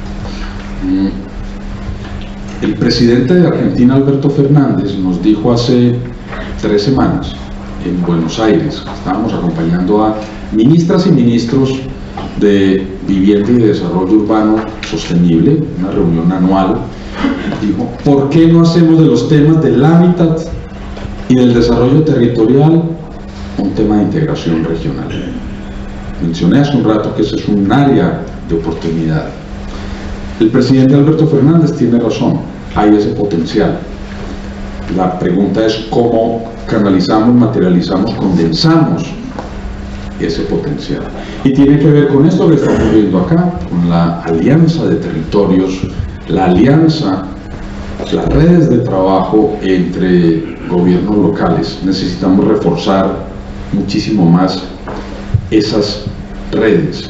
El presidente de Argentina, Alberto Fernández, nos dijo hace tres semanas en Buenos Aires, estábamos acompañando a ministras y ministros de Vivienda y Desarrollo Urbano Sostenible, una reunión anual. Dijo, ¿por qué no hacemos de los temas del hábitat y del desarrollo territorial un tema de integración regional? Mencioné hace un rato que ese es un área de oportunidad. El presidente Alberto Fernández tiene razón, hay ese potencial. La pregunta es cómo canalizamos, materializamos, condensamos ese potencial. Y tiene que ver con esto que estamos viendo acá, con la alianza de territorios, la alianza, las redes de trabajo entre gobiernos locales. Necesitamos reforzar muchísimo más esas redes.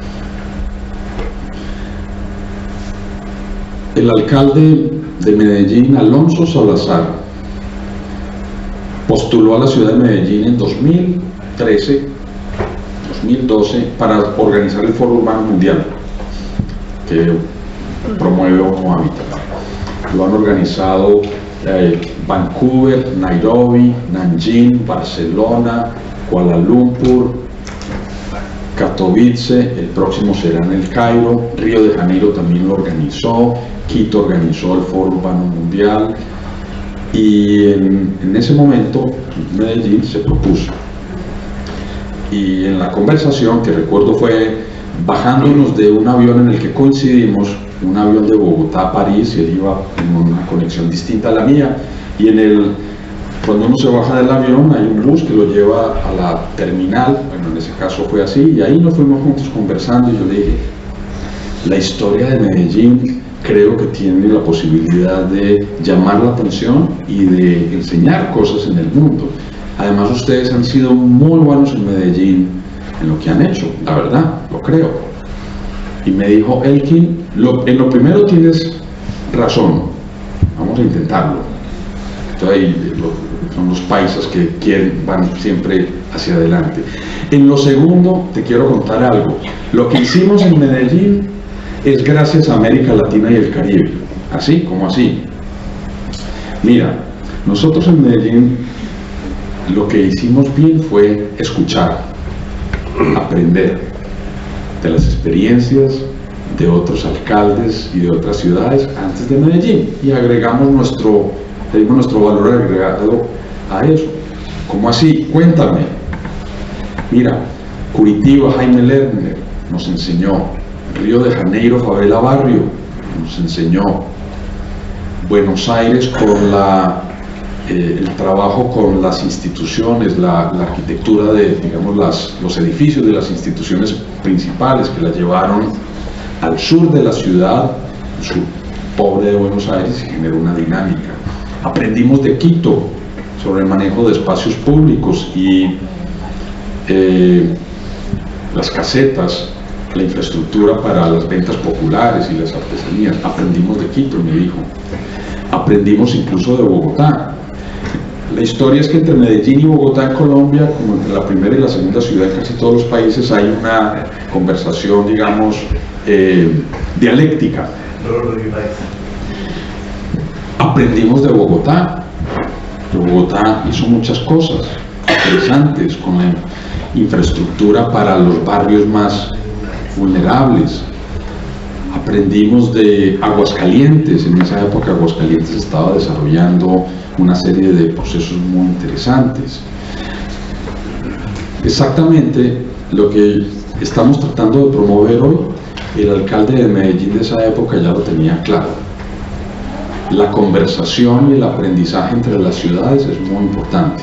El alcalde de Medellín, Alonso Salazar, postuló a la ciudad de Medellín en dos mil trece, dos mil doce para organizar el Foro Urbano Mundial que promueve ONU Habitat. Lo han organizado eh, Vancouver, Nairobi, Nanjing, Barcelona, Kuala Lumpur, Katowice, el próximo será en el Cairo, Río de Janeiro también lo organizó, Quito organizó el Foro Urbano Mundial y en, en ese momento Medellín se propuso. Y en la conversación que recuerdo fue bajándonos de un avión en el que coincidimos, un avión de Bogotá a París, y él iba en una conexión distinta a la mía, y en el, cuando uno se baja del avión hay un bus que lo lleva a la terminal, bueno, en ese caso fue así, y ahí nos fuimos juntos conversando, y yo le dije, la historia de Medellín creo que tiene la posibilidad de llamar la atención y de enseñar cosas en el mundo. Además ustedes han sido muy buenos en Medellín en lo que han hecho, la verdad, lo creo. Y me dijo, Elkin, lo, en lo primero tienes razón, vamos a intentarlo. Entonces ahí lo, son los paisas que quieren, van siempre hacia adelante. En lo segundo, te quiero contar algo. Lo que hicimos en Medellín es gracias a América Latina y el Caribe. Así como así. Mira, nosotros en Medellín lo que hicimos bien fue escuchar, aprender de las experiencias de otros alcaldes y de otras ciudades antes de Medellín y agregamos nuestro, le dimos nuestro valor agregado a eso. ¿Cómo así? Cuéntame. Mira, Curitiba, Jaime Lerner nos enseñó, Río de Janeiro, Favela Barrio nos enseñó, Buenos Aires con la Eh, el trabajo con las instituciones, la, la arquitectura de, digamos, las, los edificios de las instituciones principales que la llevaron al sur de la ciudad, el sur pobre de Buenos Aires, y generó una dinámica. Aprendimos de Quito sobre el manejo de espacios públicos y eh, las casetas, la infraestructura para las ventas populares y las artesanías. Aprendimos de Quito, me dijo. Aprendimos incluso de Bogotá. La historia es que entre Medellín y Bogotá en Colombia, como entre la primera y la segunda ciudad en casi todos los países, hay una conversación, digamos, eh, dialéctica. Aprendimos de Bogotá. Bogotá hizo muchas cosas interesantes con la infraestructura para los barrios más vulnerables. Aprendimos de Aguascalientes. En esa época Aguascalientes estaba desarrollando una serie de procesos muy interesantes. Exactamente lo que estamos tratando de promover hoy, el alcalde de Medellín de esa época ya lo tenía claro. La conversación y el aprendizaje entre las ciudades es muy importante.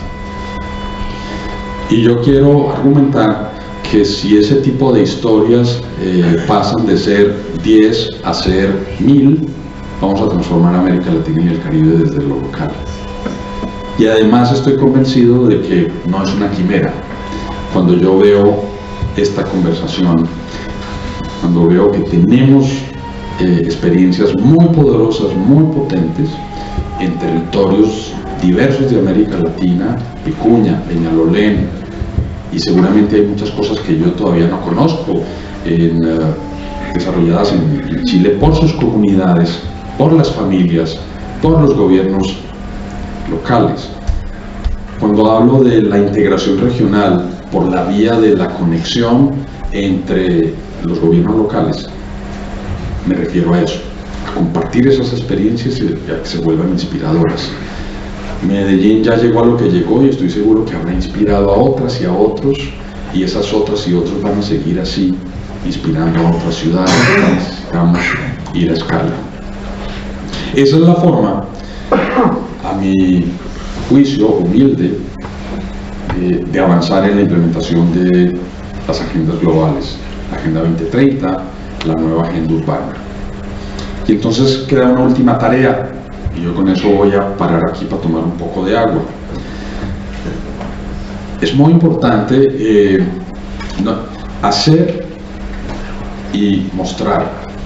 Y yo quiero argumentar que si ese tipo de historias eh, pasan de ser diez a ser mil, vamos a transformar América Latina y el Caribe desde lo local. Y además estoy convencido de que no es una quimera. Cuando yo veo esta conversación, cuando veo que tenemos eh, experiencias muy poderosas, muy potentes, en territorios diversos de América Latina, Vicuña, Peñalolén, y seguramente hay muchas cosas que yo todavía no conozco, en, uh, desarrolladas en, en Chile por sus comunidades, por las familias, por los gobiernos locales. Cuando hablo de la integración regional por la vía de la conexión entre los gobiernos locales, me refiero a eso, a compartir esas experiencias y a que se vuelvan inspiradoras. Medellín ya llegó a lo que llegó y estoy seguro que habrá inspirado a otras y a otros, y esas otras y otros van a seguir así, inspirando a otras ciudades. Necesitamos ir a escala. Esa es la forma, a mi juicio humilde, eh, de avanzar en la implementación de las agendas globales, la Agenda veinte treinta, la nueva Agenda Urbana. Y entonces queda una última tarea, y yo con eso voy a parar aquí para tomar un poco de agua. Es muy importante eh, no, hacer y mostrar,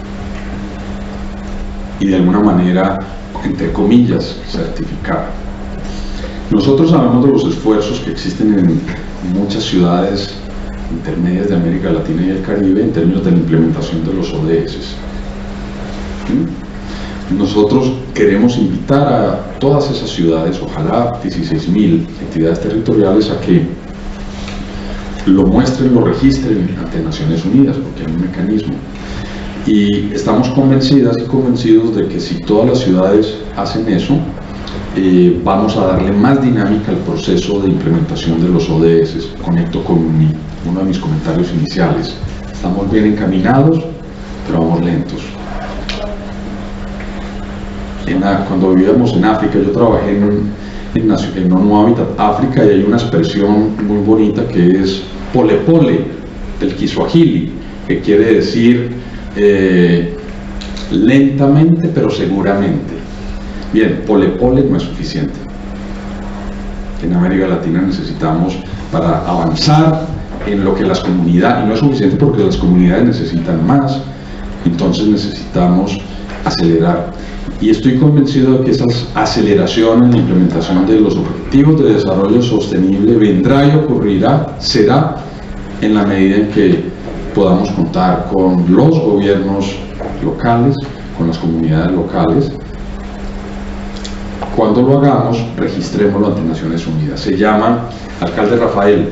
y de alguna manera, entre comillas, certificar. Nosotros sabemos de los esfuerzos que existen en muchas ciudades intermedias de América Latina y el Caribe en términos de la implementación de los O D S. ¿Mm? Nosotros queremos invitar a todas esas ciudades, ojalá dieciséis mil entidades territoriales, a que lo muestren, lo registren ante Naciones Unidas, porque hay un mecanismo. Y estamos convencidas y convencidos de que si todas las ciudades hacen eso, eh, vamos a darle más dinámica al proceso de implementación de los O D S. Conecto con mi, uno de mis comentarios iniciales. Estamos bien encaminados, pero vamos lentos. En, cuando vivíamos en África, yo trabajé en, en, en ONU Habitat África, y hay una expresión muy bonita que es pole pole, del Kiswahili, que quiere decir eh, lentamente pero seguramente. Bien, pole pole no es suficiente. En América Latina necesitamos, para avanzar en lo que las comunidades, y no es suficiente porque las comunidades necesitan más, entonces necesitamos acelerar. Y estoy convencido de que esa aceleración en la implementación de los objetivos de desarrollo sostenible vendrá y ocurrirá, será en la medida en que podamos contar con los gobiernos locales, con las comunidades locales. Cuando lo hagamos, registrémoslo ante Naciones Unidas. Se llaman, alcalde Rafael,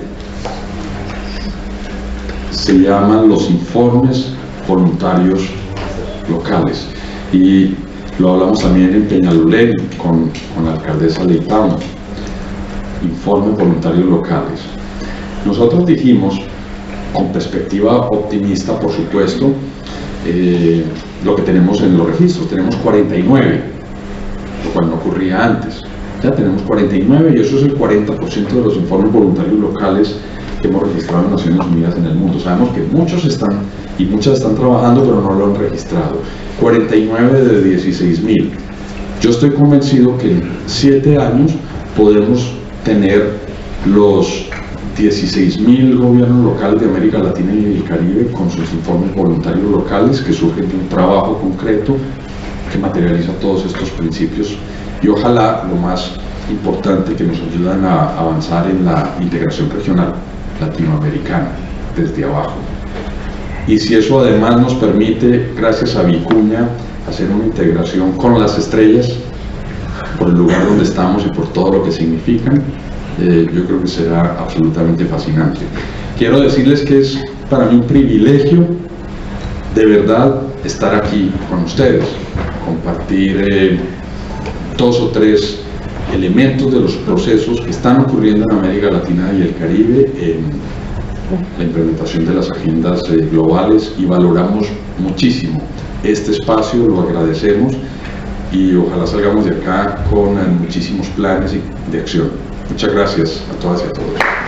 se llaman los informes voluntarios locales. Y lo hablamos también en Peñalolén con, con la alcaldesa Leitão, informes voluntarios locales. Nosotros dijimos, con perspectiva optimista por supuesto, eh, lo que tenemos en los registros. Tenemos cuarenta y nueve, lo cual no ocurría antes. Ya tenemos cuarenta y nueve, y eso es el cuarenta por ciento de los informes voluntarios locales que hemos registrado en Naciones Unidas en el mundo. Sabemos que muchos están y muchas están trabajando, pero no lo han registrado. cuarenta y nueve de dieciséis mil. Yo estoy convencido que en siete años podemos tener los dieciséis mil gobiernos locales de América Latina y el Caribe con sus informes voluntarios locales que surgen de un trabajo concreto que materializa todos estos principios, y ojalá lo más importante, que nos ayudan a avanzar en la integración regional latinoamericana desde abajo. Y si eso además nos permite, gracias a Vicuña, hacer una integración con las estrellas, por el lugar donde estamos y por todo lo que significan, eh, yo creo que será absolutamente fascinante. Quiero decirles que es para mí un privilegio de verdad estar aquí con ustedes, compartir eh, dos o tres elementos de los procesos que están ocurriendo en América Latina y el Caribe en la implementación de las agendas eh, globales, y valoramos muchísimo este espacio, lo agradecemos y ojalá salgamos de acá con eh, muchísimos planes de acción. Muchas gracias a todas y a todos.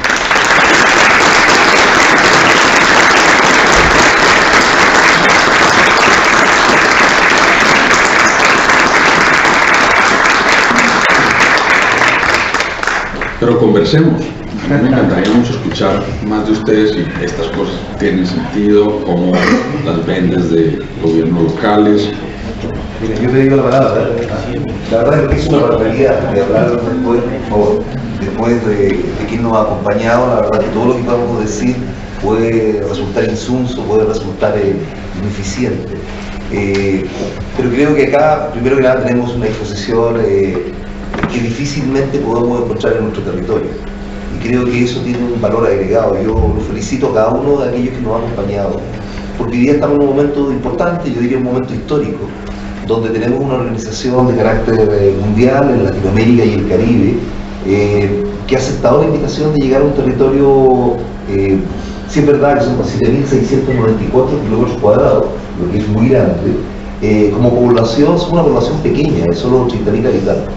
Pero conversemos. Me encantaría mucho escuchar más de ustedes si estas cosas tienen sentido, cómo las ven desde gobiernos locales. Mira, yo te digo la palabra, la verdad es que es una barbaridad de hablar después, por favor, después de, de quien nos ha acompañado. La verdad que todo lo que podamos decir puede resultar insulso, puede resultar eh, ineficiente. Eh, pero creo que acá, primero que nada, tenemos una disposición eh, que difícilmente podemos encontrar en nuestro territorio. Y creo que eso tiene un valor agregado. Yo lo felicito a cada uno de aquellos que nos han acompañado, porque hoy día estamos en un momento importante, yo diría un momento histórico, donde tenemos una organización de carácter eh, mundial en Latinoamérica y el Caribe, eh, que ha aceptado la invitación de llegar a un territorio, eh, si es verdad que son siete mil seiscientos noventa y cuatro kilómetros cuadrados, lo que es muy grande. Eh, como población, somos una población pequeña, de solo treinta mil habitantes.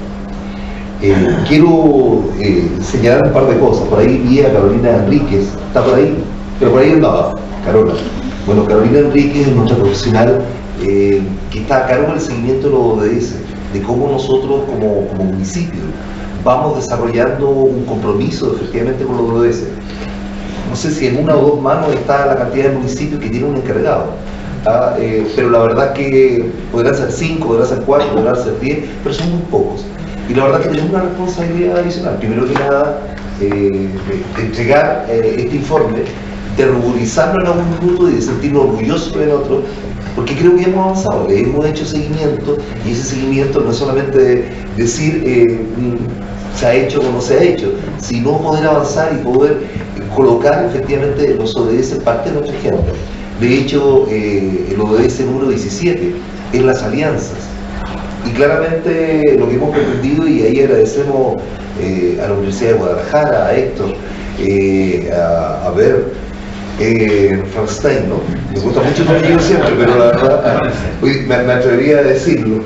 Eh, quiero eh, señalar un par de cosas. Por ahí vi a Carolina Enríquez, está por ahí, pero por ahí andaba, Carola. Bueno, Carolina Enríquez es nuestra profesional eh, que está a cargo del seguimiento de los O D S, de cómo nosotros como, como municipio vamos desarrollando un compromiso efectivamente con los O D S. No sé si en una o dos manos está la cantidad de municipios que tienen un encargado, ¿ah? eh, pero la verdad que podrán ser cinco, podrán ser cuatro, podrán ser diez, pero son muy pocos. Y la verdad que tenemos una responsabilidad adicional. Primero que nada, eh, de, de entregar eh, este informe, de ruborizarlo en algún minuto y de sentirnos orgullosos de nosotros, porque creo que hemos avanzado, le hemos hecho seguimiento, y ese seguimiento no es solamente decir eh, se ha hecho o no se ha hecho, sino poder avanzar y poder colocar efectivamente los O D S en parte de nuestra agenda. De hecho, eh, el O D S número diecisiete es las alianzas. Y claramente lo que hemos comprendido, y ahí agradecemos eh, a la Universidad de Guadalajara, a Héctor, eh, a, a ver, eh, Frankenstein, ¿no? Me gusta mucho el apellido siempre, pero la verdad, uy, me, me atrevería a decirlo.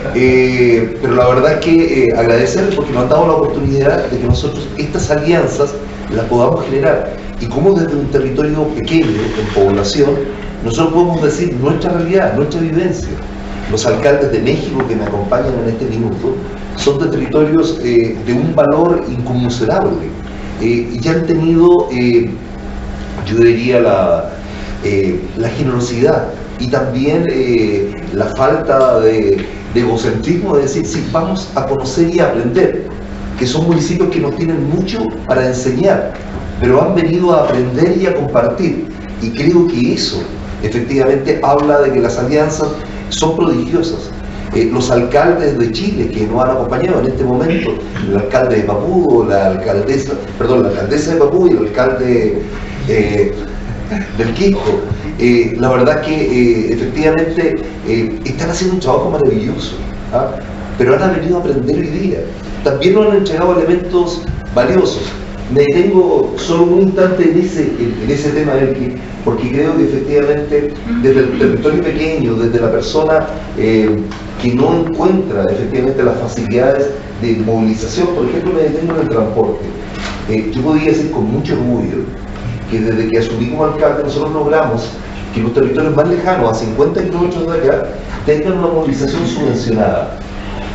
Eh, pero la verdad es que eh, agradecerles porque nos han dado la oportunidad de que nosotros estas alianzas las podamos generar. Y como desde un territorio pequeño, en población, nosotros podemos decir nuestra realidad, nuestra vivencia. Los alcaldes de México que me acompañan en este minuto son de territorios eh, de un valor inconmensurable eh, y han tenido, eh, yo diría, la, eh, la generosidad y también eh, la falta de, de egocentrismo de decir, sí, vamos a conocer y a aprender, que son municipios que nos tienen mucho para enseñar, pero han venido a aprender y a compartir, y creo que eso efectivamente habla de que las alianzas son prodigiosas. Eh, los alcaldes de Chile que nos han acompañado en este momento, el alcalde de Maputo, la alcaldesa, perdón, la alcaldesa de Maputo y el alcalde eh, del Quisco, eh, la verdad que eh, efectivamente eh, están haciendo un trabajo maravilloso, ¿ah? Pero han venido a aprender hoy día. También nos han entregado elementos valiosos. Me detengo solo un instante en ese, en, en ese tema, Elki, porque creo que efectivamente desde el territorio pequeño, desde la persona eh, que no encuentra efectivamente las facilidades de movilización, por ejemplo, me detengo en el transporte. Eh, yo podría decir con mucho orgullo que desde que asumí como alcalde nosotros logramos que los territorios más lejanos, a cincuenta kilómetros de acá, tengan una movilización subvencionada.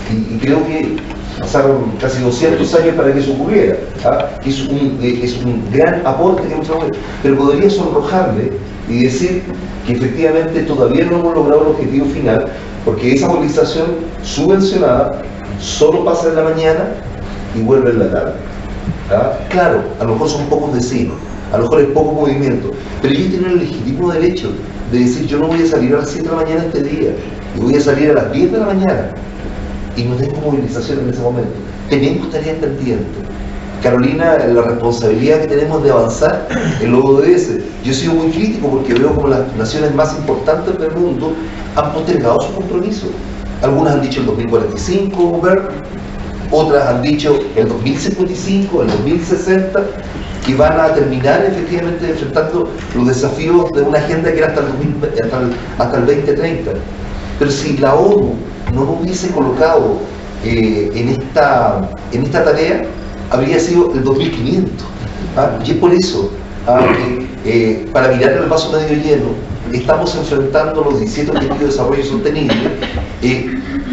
y, y creo que pasaron casi doscientos años para que eso ocurriera, ¿ah? es, un, es un gran aporte que hemos trabajado, pero podría sonrojarle y decir que efectivamente todavía no hemos logrado el objetivo final, porque esa movilización subvencionada solo pasa en la mañana y vuelve en la tarde. ¿Ah? Claro, a lo mejor son pocos vecinos, a lo mejor es poco movimiento, pero ellos tienen el legítimo derecho de decir: yo no voy a salir a las siete de la mañana este día, y voy a salir a las diez de la mañana, y no tengo movilización en ese momento. Tenemos tareas pendientes. Carolina, la responsabilidad que tenemos de avanzar en los O D S. Yo he sido muy crítico porque veo como las naciones más importantes del mundo han postergado su compromiso. Algunas han dicho el dos mil cuarenta y cinco, Bert, otras han dicho el dos mil cincuenta y cinco, el dos mil sesenta, que van a terminar efectivamente enfrentando los desafíos de una agenda que era hasta el, dos mil, hasta el, hasta el veinte treinta. Pero si la ONU no nos hubiese colocado eh, en, esta, en esta tarea, habría sido el dos mil quinientos. ¿Ah? Y es por eso ¿ah? que eh, para mirar el vaso medio lleno, estamos enfrentando los diecisiete Objetivos de Desarrollo Sostenible eh,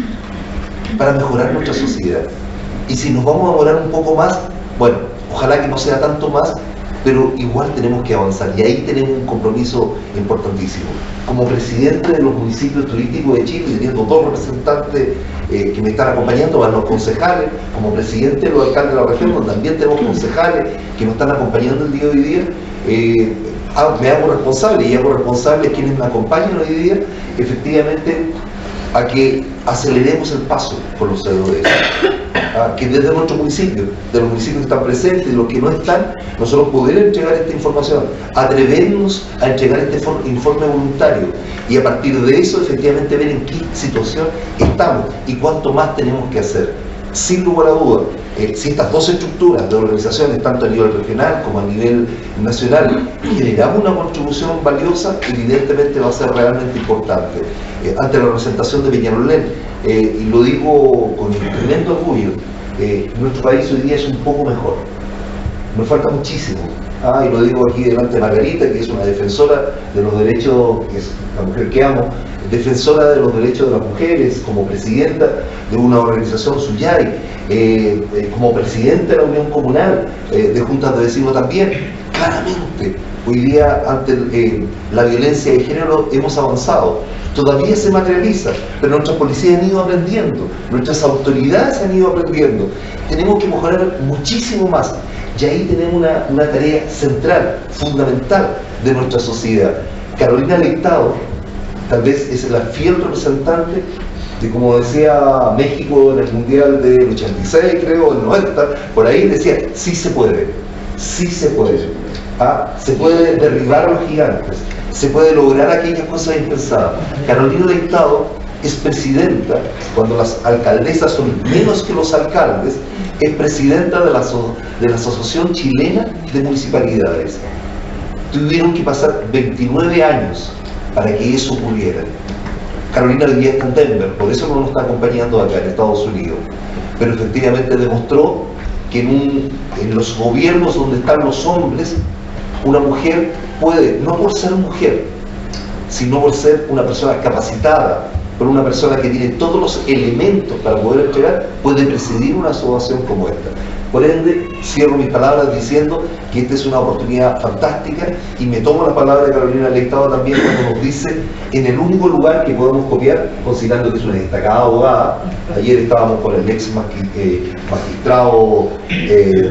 para mejorar nuestra sociedad. Y si nos vamos a demorar un poco más, bueno, ojalá que no sea tanto más, pero igual tenemos que avanzar, y ahí tenemos un compromiso importantísimo. Como presidente de los municipios turísticos de Chile, teniendo dos representantes eh, que me están acompañando, van los concejales, como presidente de los alcaldes de la región, donde también tenemos concejales que nos están acompañando el día de hoy día, eh, me hago responsable, y hago responsable a quienes me acompañan hoy día, efectivamente, a que aceleremos el paso por los C D O S. ¿Ah? Que desde nuestro municipio, de los municipios que están presentes y los que no están, nosotros poder entregar esta información, atrevernos a entregar este informe voluntario, y a partir de eso efectivamente ver en qué situación estamos y cuánto más tenemos que hacer. Sin lugar a dudas, eh, si estas dos estructuras de organizaciones, tanto a nivel regional como a nivel nacional, generamos una contribución valiosa, evidentemente va a ser realmente importante. Eh, ante la representación de Peñalolén, eh, y lo digo con tremendo orgullo, eh, nuestro país hoy día es un poco mejor. Nos falta muchísimo. Ah, y lo digo aquí delante de Margarita, que es una defensora de los derechos, que es la mujer que amo, defensora de los derechos de las mujeres, como presidenta de una organización Suyari, eh, eh, como presidenta de la Unión Comunal, eh, de Juntas de Vecinos también. Claramente, hoy día ante eh, la violencia de género hemos avanzado. Todavía se materializa, pero nuestras policías han ido aprendiendo, nuestras autoridades han ido aprendiendo. Tenemos que mejorar muchísimo más, y ahí tenemos una, una tarea central, fundamental de nuestra sociedad. Carolina Leitado tal vez es la fiel representante de, como decía México en el Mundial del ochenta y seis, creo, el noventa, por ahí decía: sí se puede, sí se puede. ¿Ah? Se puede derribar a los gigantes, se puede lograr aquellas cosas impensadas. Carolina Leitado es presidenta, cuando las alcaldesas son menos que los alcaldes, es presidenta de la, de la Asociación Chilena de Municipalidades. Tuvieron que pasar veintinueve años para que eso ocurriera. Carolina hoy día está en Denver, por eso no nos está acompañando acá en Estados Unidos, pero efectivamente demostró que en, un, en los gobiernos donde están los hombres, una mujer puede, no por ser mujer, sino por ser una persona capacitada, por una persona que tiene todos los elementos para poder entregar, puede presidir una asociación como esta. Por ende, cierro mis palabras diciendo que esta es una oportunidad fantástica, y me tomo la palabra de Carolina Leitado también cuando nos dice: en el único lugar que podemos copiar, considerando que es una destacada abogada. Ayer estábamos con el ex magistrado eh,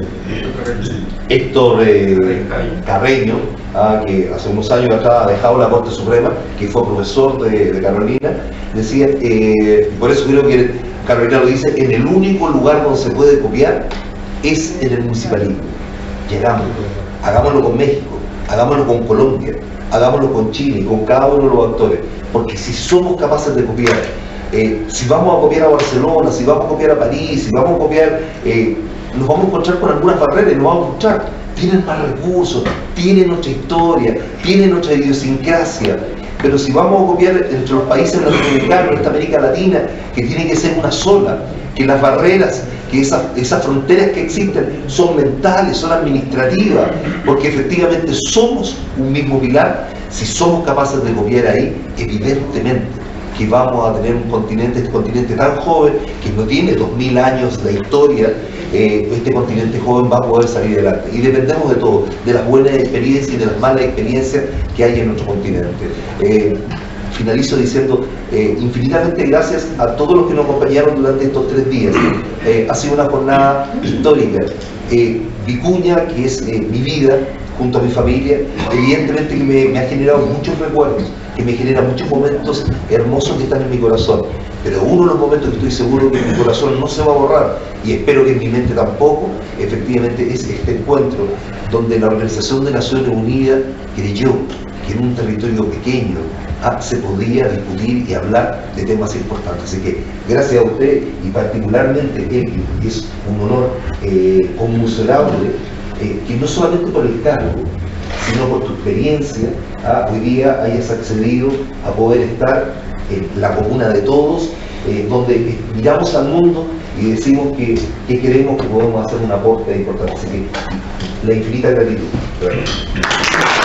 Héctor eh, Carreño, ah, que hace unos años atrás ha dejado la Corte Suprema, que fue profesor de, de Carolina. Decía, eh, por eso creo que Carolina lo dice: en el único lugar donde se puede copiar es en el municipalismo. Llegamos, hagámoslo con México, hagámoslo con Colombia, hagámoslo con Chile, con cada uno de los actores, porque si somos capaces de copiar, eh, si vamos a copiar a Barcelona, si vamos a copiar a París, si vamos a copiar, eh, nos vamos a encontrar con algunas barreras, nos vamos a encontrar, tienen más recursos, tienen nuestra historia, tienen nuestra idiosincrasia. Pero si vamos a copiar entre los países latinoamericanos, esta América Latina, que tiene que ser una sola, que las barreras, que esas, esas fronteras que existen son mentales, son administrativas, porque efectivamente somos un mismo pilar. Si somos capaces de copiar ahí, evidentemente que vamos a tener un continente, este continente tan joven, que no tiene dos mil años de historia. Eh, este continente joven va a poder salir adelante. Y dependemos de todo, de las buenas experiencias y de las malas experiencias que hay en nuestro continente. Eh, finalizo diciendo eh, infinitamente gracias a todos los que nos acompañaron durante estos tres días. Eh, ha sido una jornada histórica. Eh, Vicuña, que es eh, mi vida, junto a mi familia, evidentemente que me, me ha generado muchos recuerdos, que me genera muchos momentos hermosos que están en mi corazón. Pero uno de los momentos que estoy seguro que en mi corazón no se va a borrar, y espero que en mi mente tampoco, efectivamente es este encuentro donde la Organización de Naciones Unidas creyó que en un territorio pequeño ah, se podía discutir y hablar de temas importantes. Así que gracias a usted y particularmente él, que es un honor eh, conmensurable, eh, que no solamente por el cargo, sino por tu experiencia, ah, hoy día hayas accedido a poder estar en la comuna de todos, eh, donde miramos al mundo y decimos que, que queremos que podemos hacer un aporte importante. Así que la infinita gratitud. Gracias.